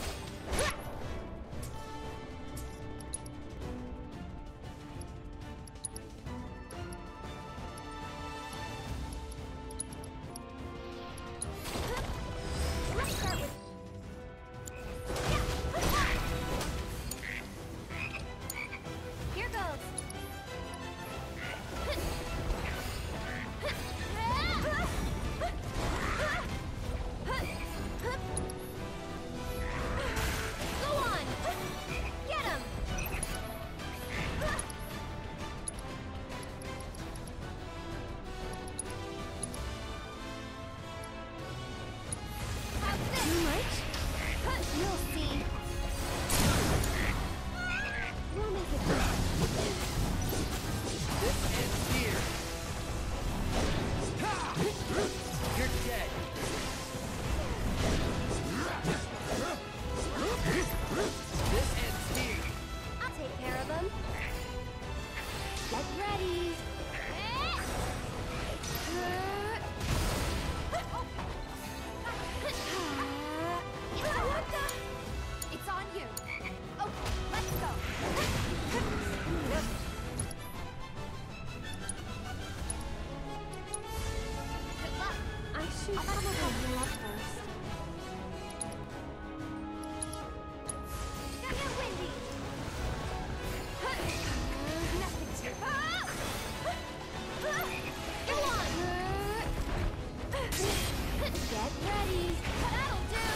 Let's start with. Here goes. Go on. Get him. How's this? Too much? You'll see. We'll make it work. This ends here. You're dead. This ends here. I'll take care of them. Get ready. It's on you. Okay, let's go. Good luck. I should probably heal up first. Get get windy. Nothing's here. Go on. Get ready. That'll do.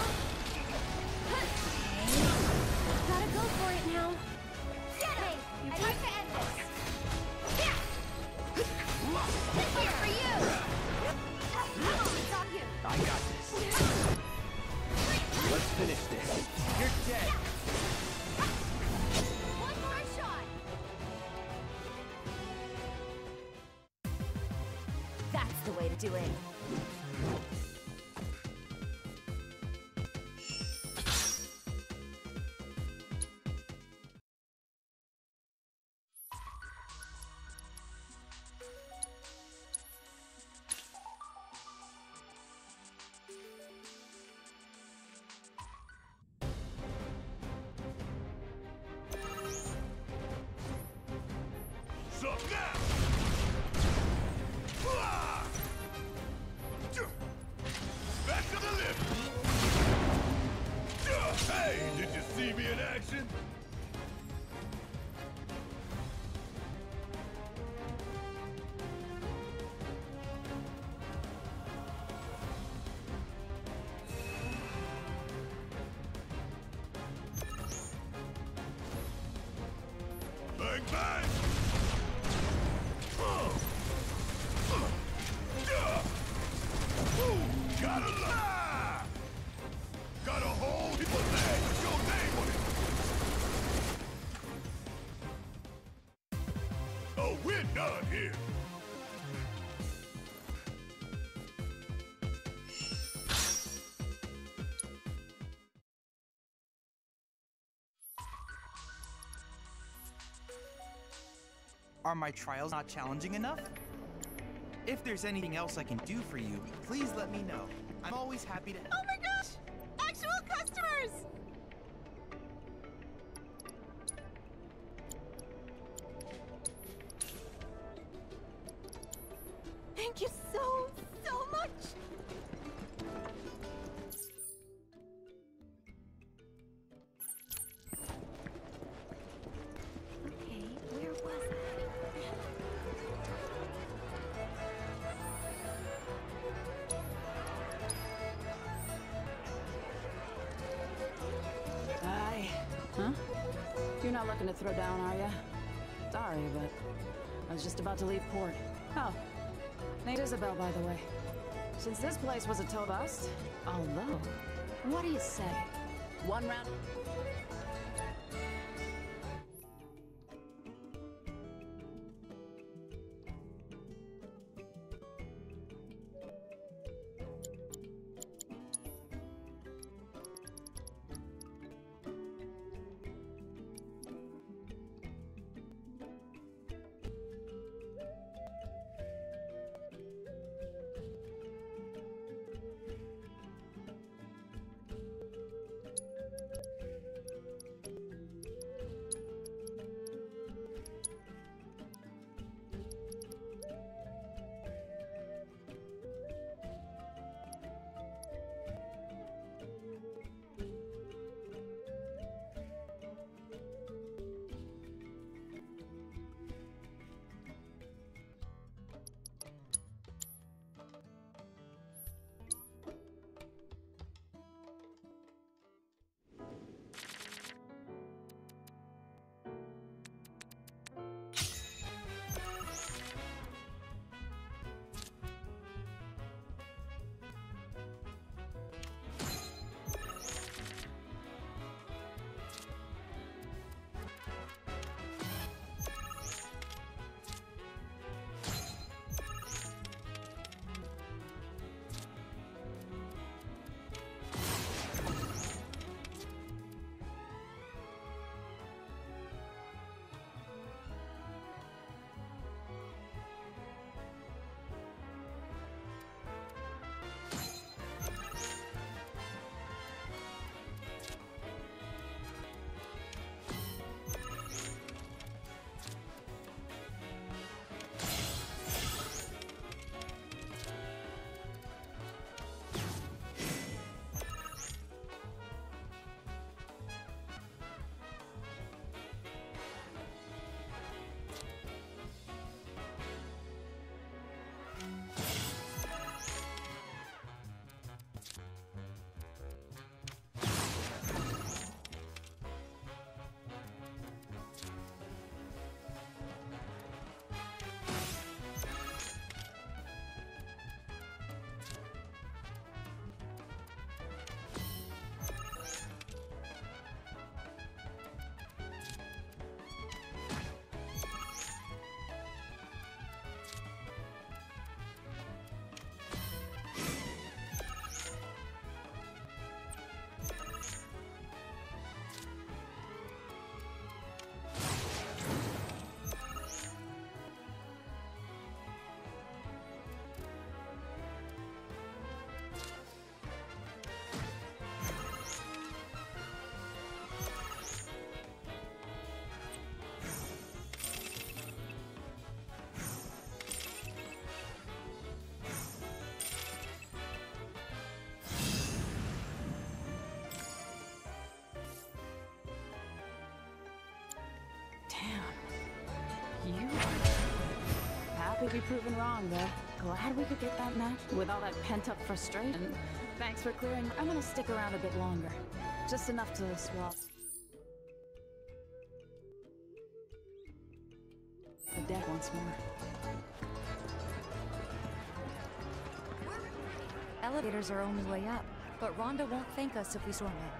Gotta go for it now. Get it. I'd like to end this. Yeah. This one's for you. Come on, it's on you. I got this. Let's finish this. You're dead. One more shot. That's the way to do it. Sup now? Ah! Back to the lift. Hey, did you see me in action? Bang, bang! Got a lie! Got a hole in the leg with your name on it! Oh, we're done here! Are my trials not challenging enough? If there's anything else I can do for you, please let me know. I'm always happy to help. Oh my gosh! Actual customers! Thank you so, so much! Okay. not looking to throw down, are ya? Sorry, but I was just about to leave port. Oh, name's Isabel, by the way. Since this place was a total bust, although, what do you say? One round... You are happy to be proven wrong, though. Glad we could get that match. With all that pent-up frustration, thanks for clearing. I'm gonna stick around a bit longer. Just enough to swap the deck once more. Elevators are only way up, but Rhonda won't thank us if we storm it.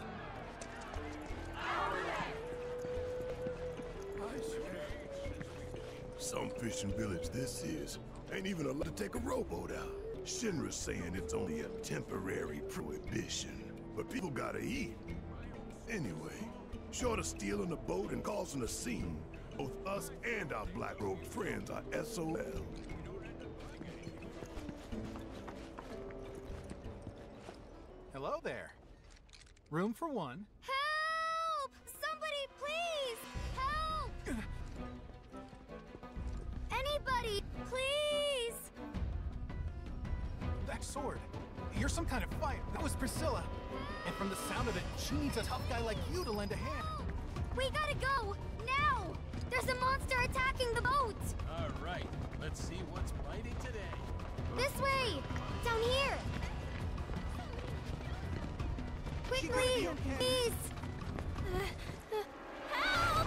Some fishing village this is ain't even allowed to take a rowboat out. Shinra's saying it's only a temporary prohibition, but people gotta eat. Anyway, short of stealing a boat and causing a scene, both us and our black-robed friends are S O L. Hello there. Room for one. Help! Somebody, please! Help! Anybody, please! That sword. You're some kind of fighter. That was Priscilla. And from the sound of it, she needs a tough guy like you to lend a hand. We gotta go! Now! There's a monster attacking the boat! All right, let's see what's biting today. This way! Down here! Quickly! Please! Uh, uh, help!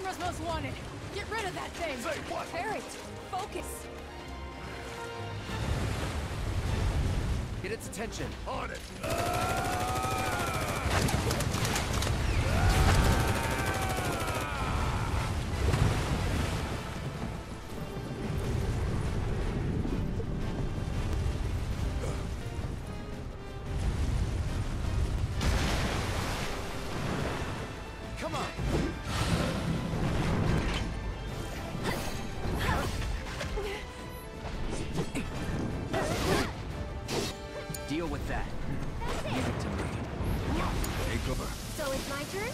Shinra's most wanted. Get rid of that thing. Say what? Barret, focus. Get its attention. On it. Come on. Deal with that. Leave it to me. Take over. So it's my turn?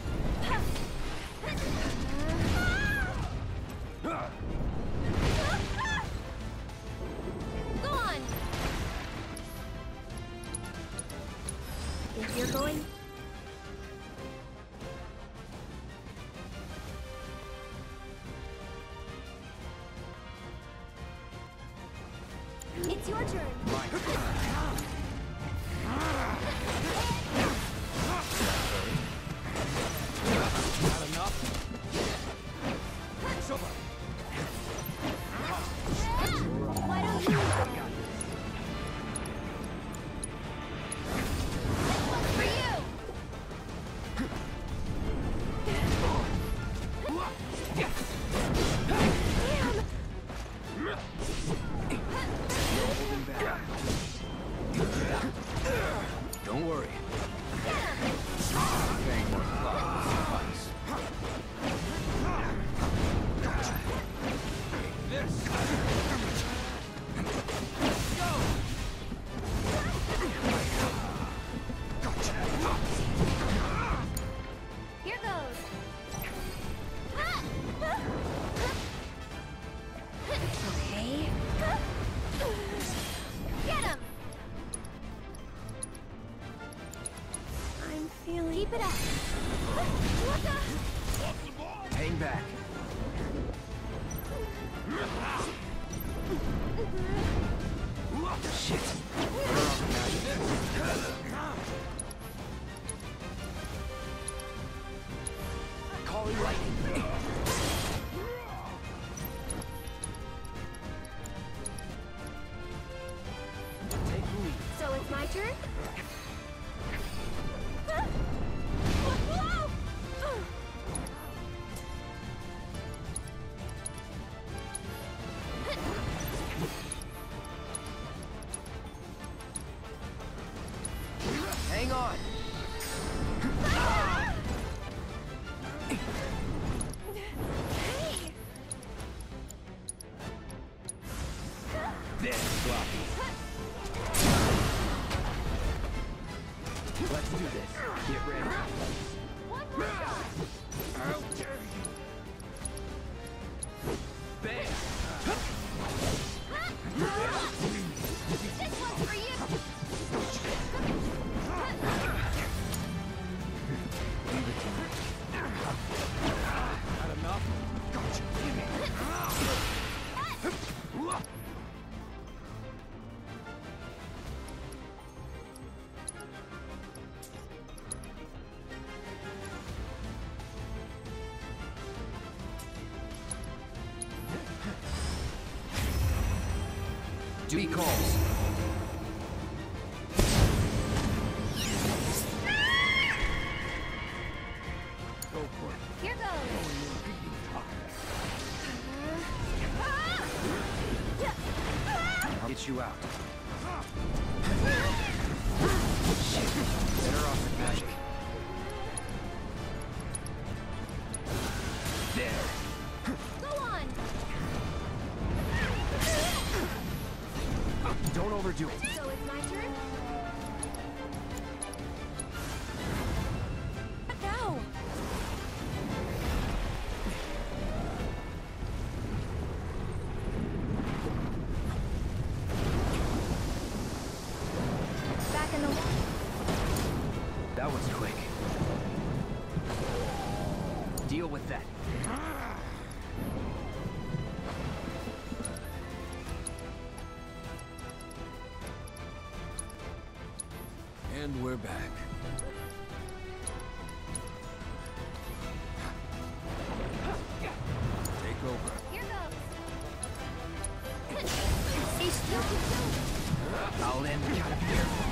Go on! If you're going... It's your turn. My turn. Not enough. It's over. Why don't you... For you! Don't worry. Bang more clock will suffice. This. Go. Here goes. Okay. Get him! I'm feeling... Keep it up. What the... Hang back. Shit. Calling lightning. Take the lead. So it's my turn? Hang on. This sloppy. Let's do this. Get ready. One more shot. Bang. This one's for you. Leave it to me. Not enough? Gotcha. Give me. Duty calls. Go for it. Here goes. I'll get you out. Shit. Better off with magic. There. Go on. Don't overdo it. So it's my turn? What now? Back in the... That was quick. Deal with that. And we're back. Lynn, we gotta be careful.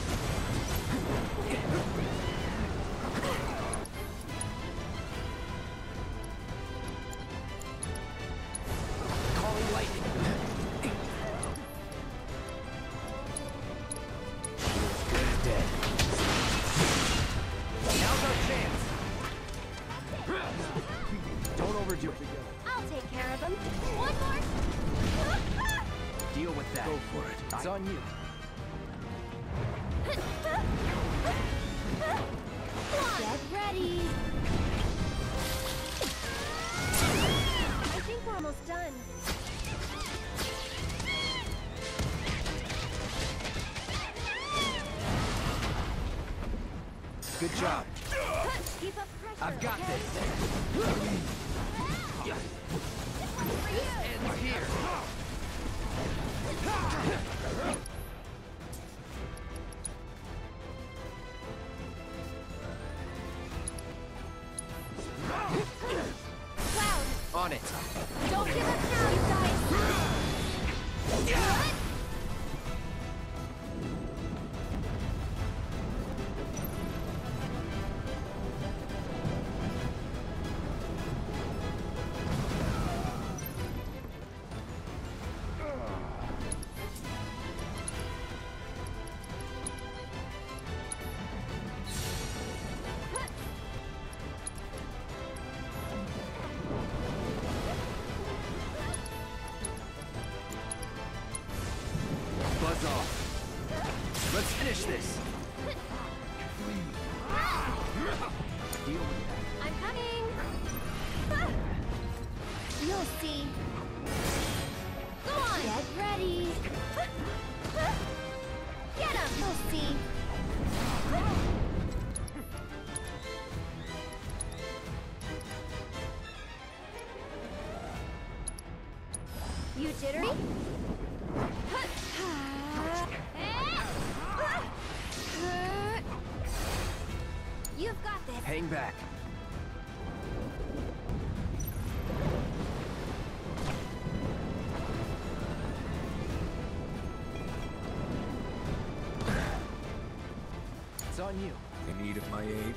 Calling lightning. Feels good as dead. Now's our chance. Don't overdo it. I'll take care of him. One more. Deal with that. Go for it. It's on you. Get ready. I think we're almost done. Good job. Keep up pressure. I've got okay? this. Yeah. For you. Ends here. Cloud. On it. Don't give up now, you guys. What? Buzz off. Let's finish this. Deal with that. I'm coming. You'll see. Go on. Get ready. Get him. You'll see. You jittery? You've got this. Hang back. It's on you. In need of my aid?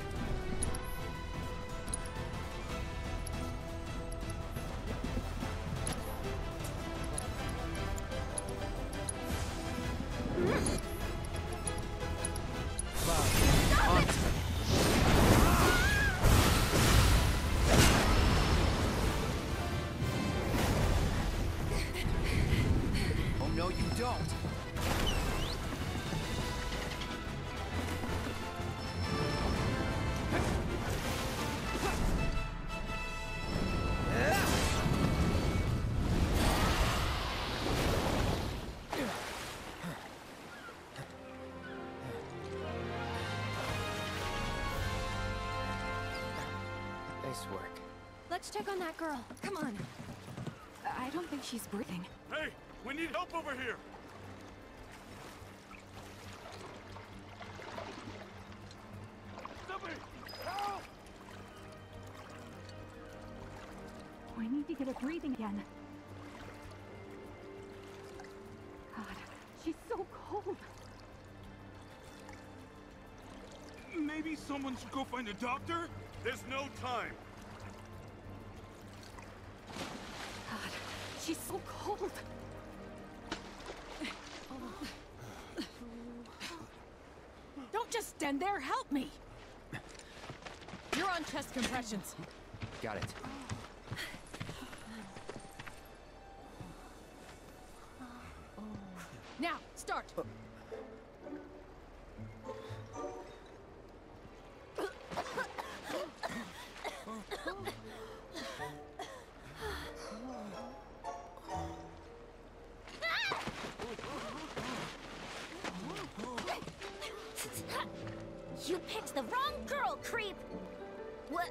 Oh no, you don't. Nice work. Let's check on that girl. Come on. I don't think she's breathing. Hey, we need help over here. Somebody, help! We need to get her breathing again. God, she's so cold. Maybe someone should go find a doctor? There's no time. God, she's so cold. Don't just stand there, help me! You're on chest compressions. Got it. Now, start! You picked the wrong girl, creep! What?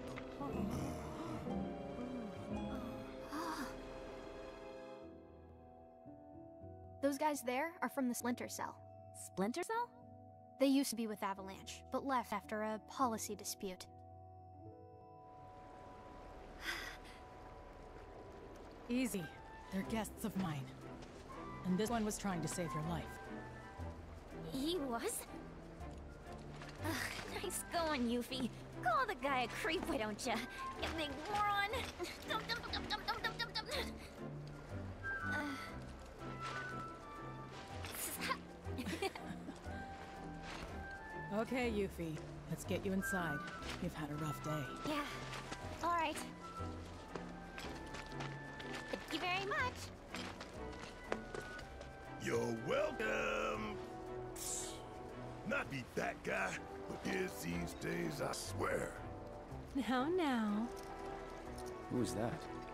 Those guys there are from the Splinter Cell. Splinter Cell? They used to be with Avalanche, but left after a policy dispute. Easy. They're guests of mine. And this one was trying to save your life. He was? Ugh, nice going, Yuffie. Call the guy a creep, why don't ya? You big moron! Dum dum dum dum dum dum dum dum. Uh. Okay, Yuffie. Let's get you inside. You've had a rough day. Yeah. All right. Thank you very much. You're welcome. Not be that guy, but here's these days, I swear. Now, now. Who's that?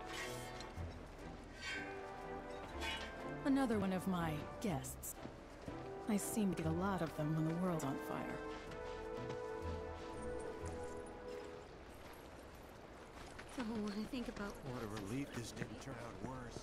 Another one of my guests. I seem to get a lot of them when the world's on fire. Don't want to think about What a relief this didn't turn out worse.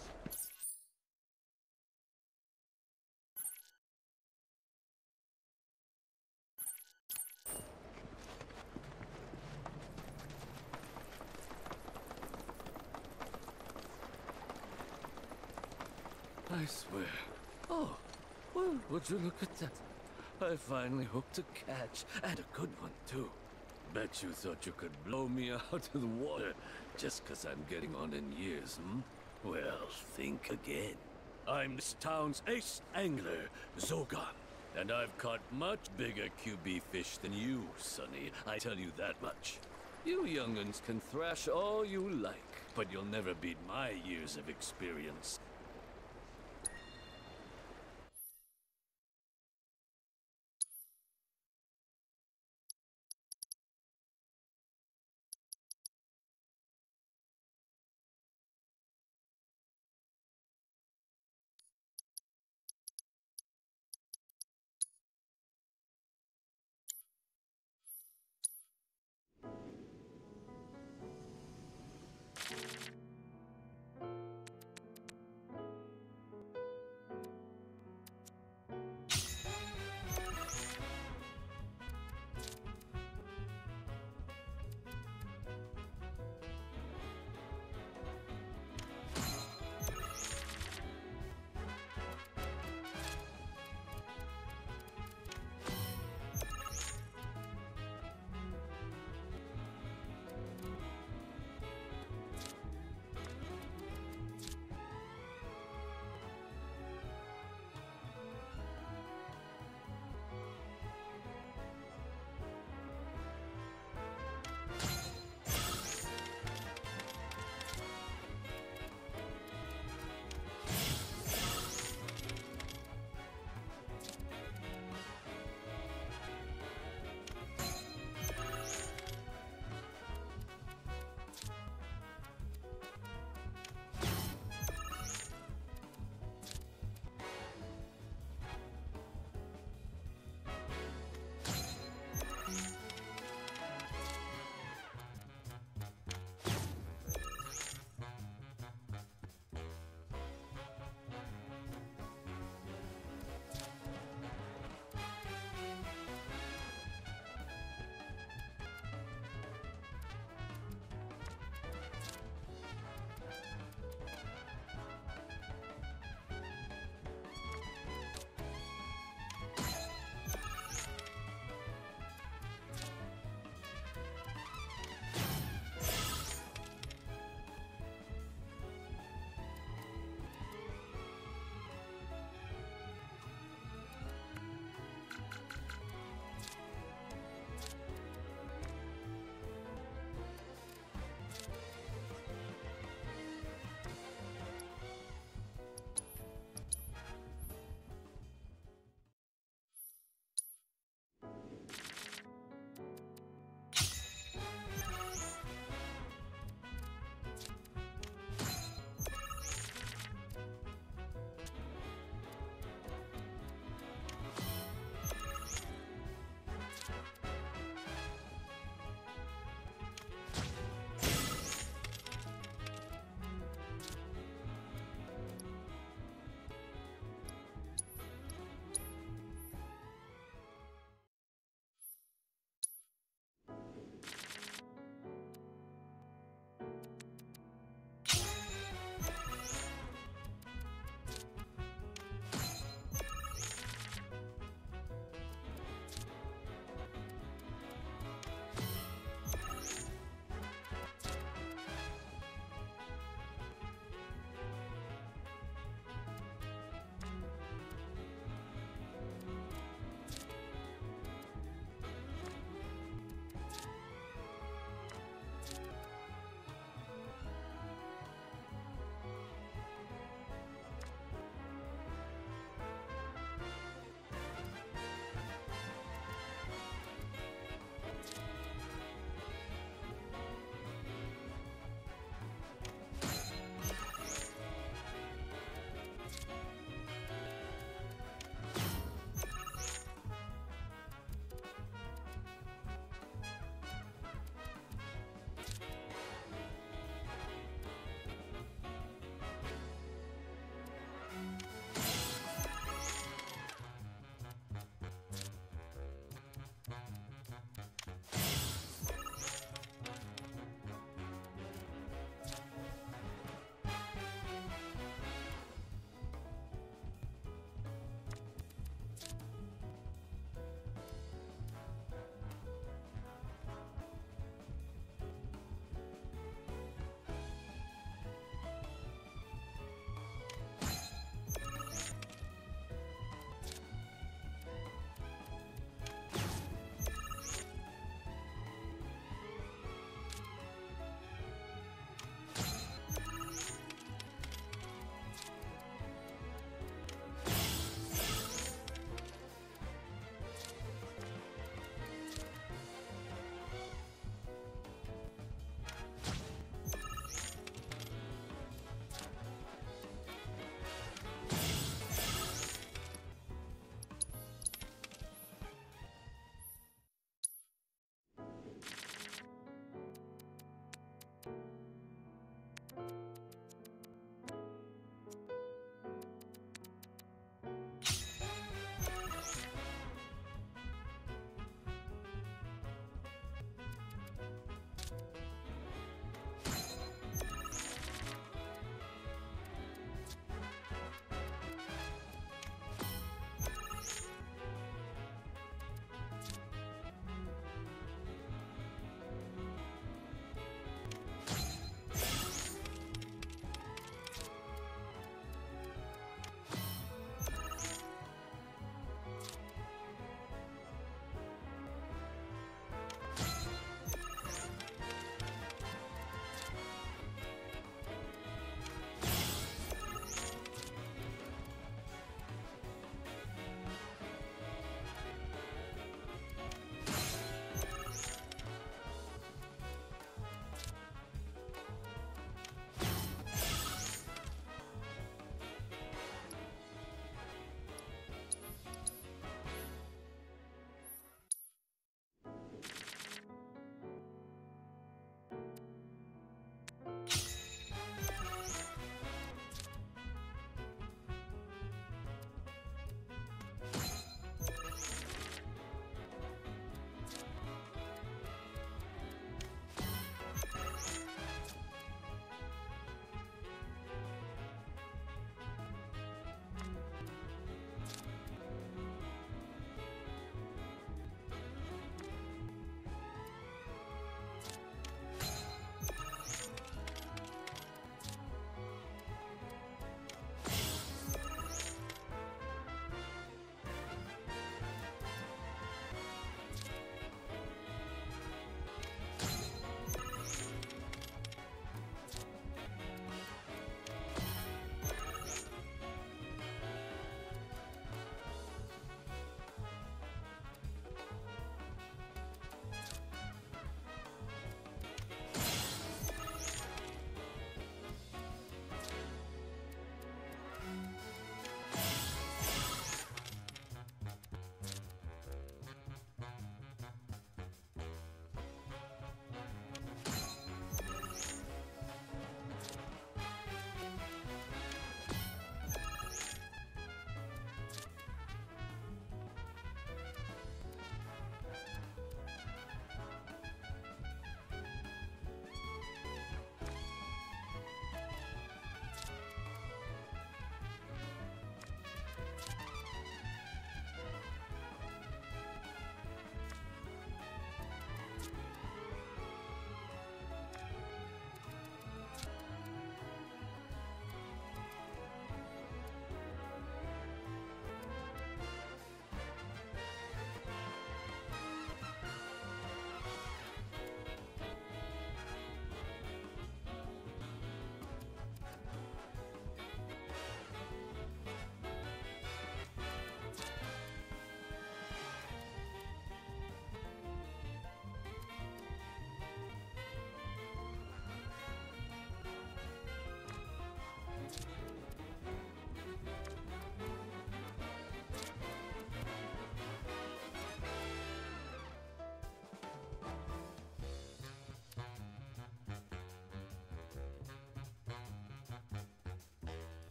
I swear. Oh, well, would you look at that? I finally hooked a catch, and a good one, too. Bet you thought you could blow me out of the water just 'cause I'm getting on in years, hmm? Well, think again. I'm this town's ace angler, Zogan, and I've caught much bigger Q B fish than you, Sonny. I tell you that much. You young'uns can thrash all you like, but you'll never beat my years of experience.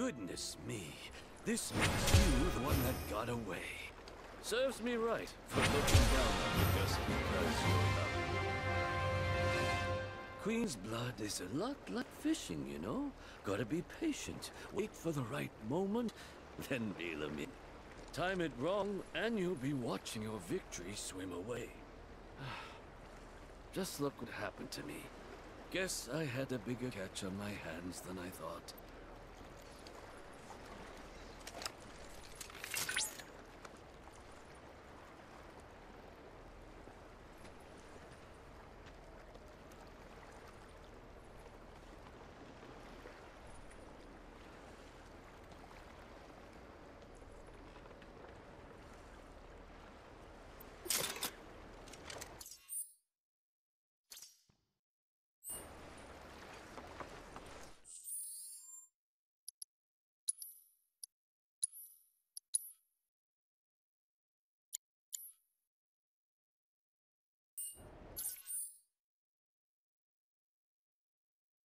Goodness me. This makes you the one that got away. Serves me right for looking down on you just because you're up. Queen's blood is a lot like fishing, you know? Gotta be patient. Wait for the right moment, then reel 'em in. Time it wrong, and you'll be watching your victory swim away. Just look what happened to me. Guess I had a bigger catch on my hands than I thought.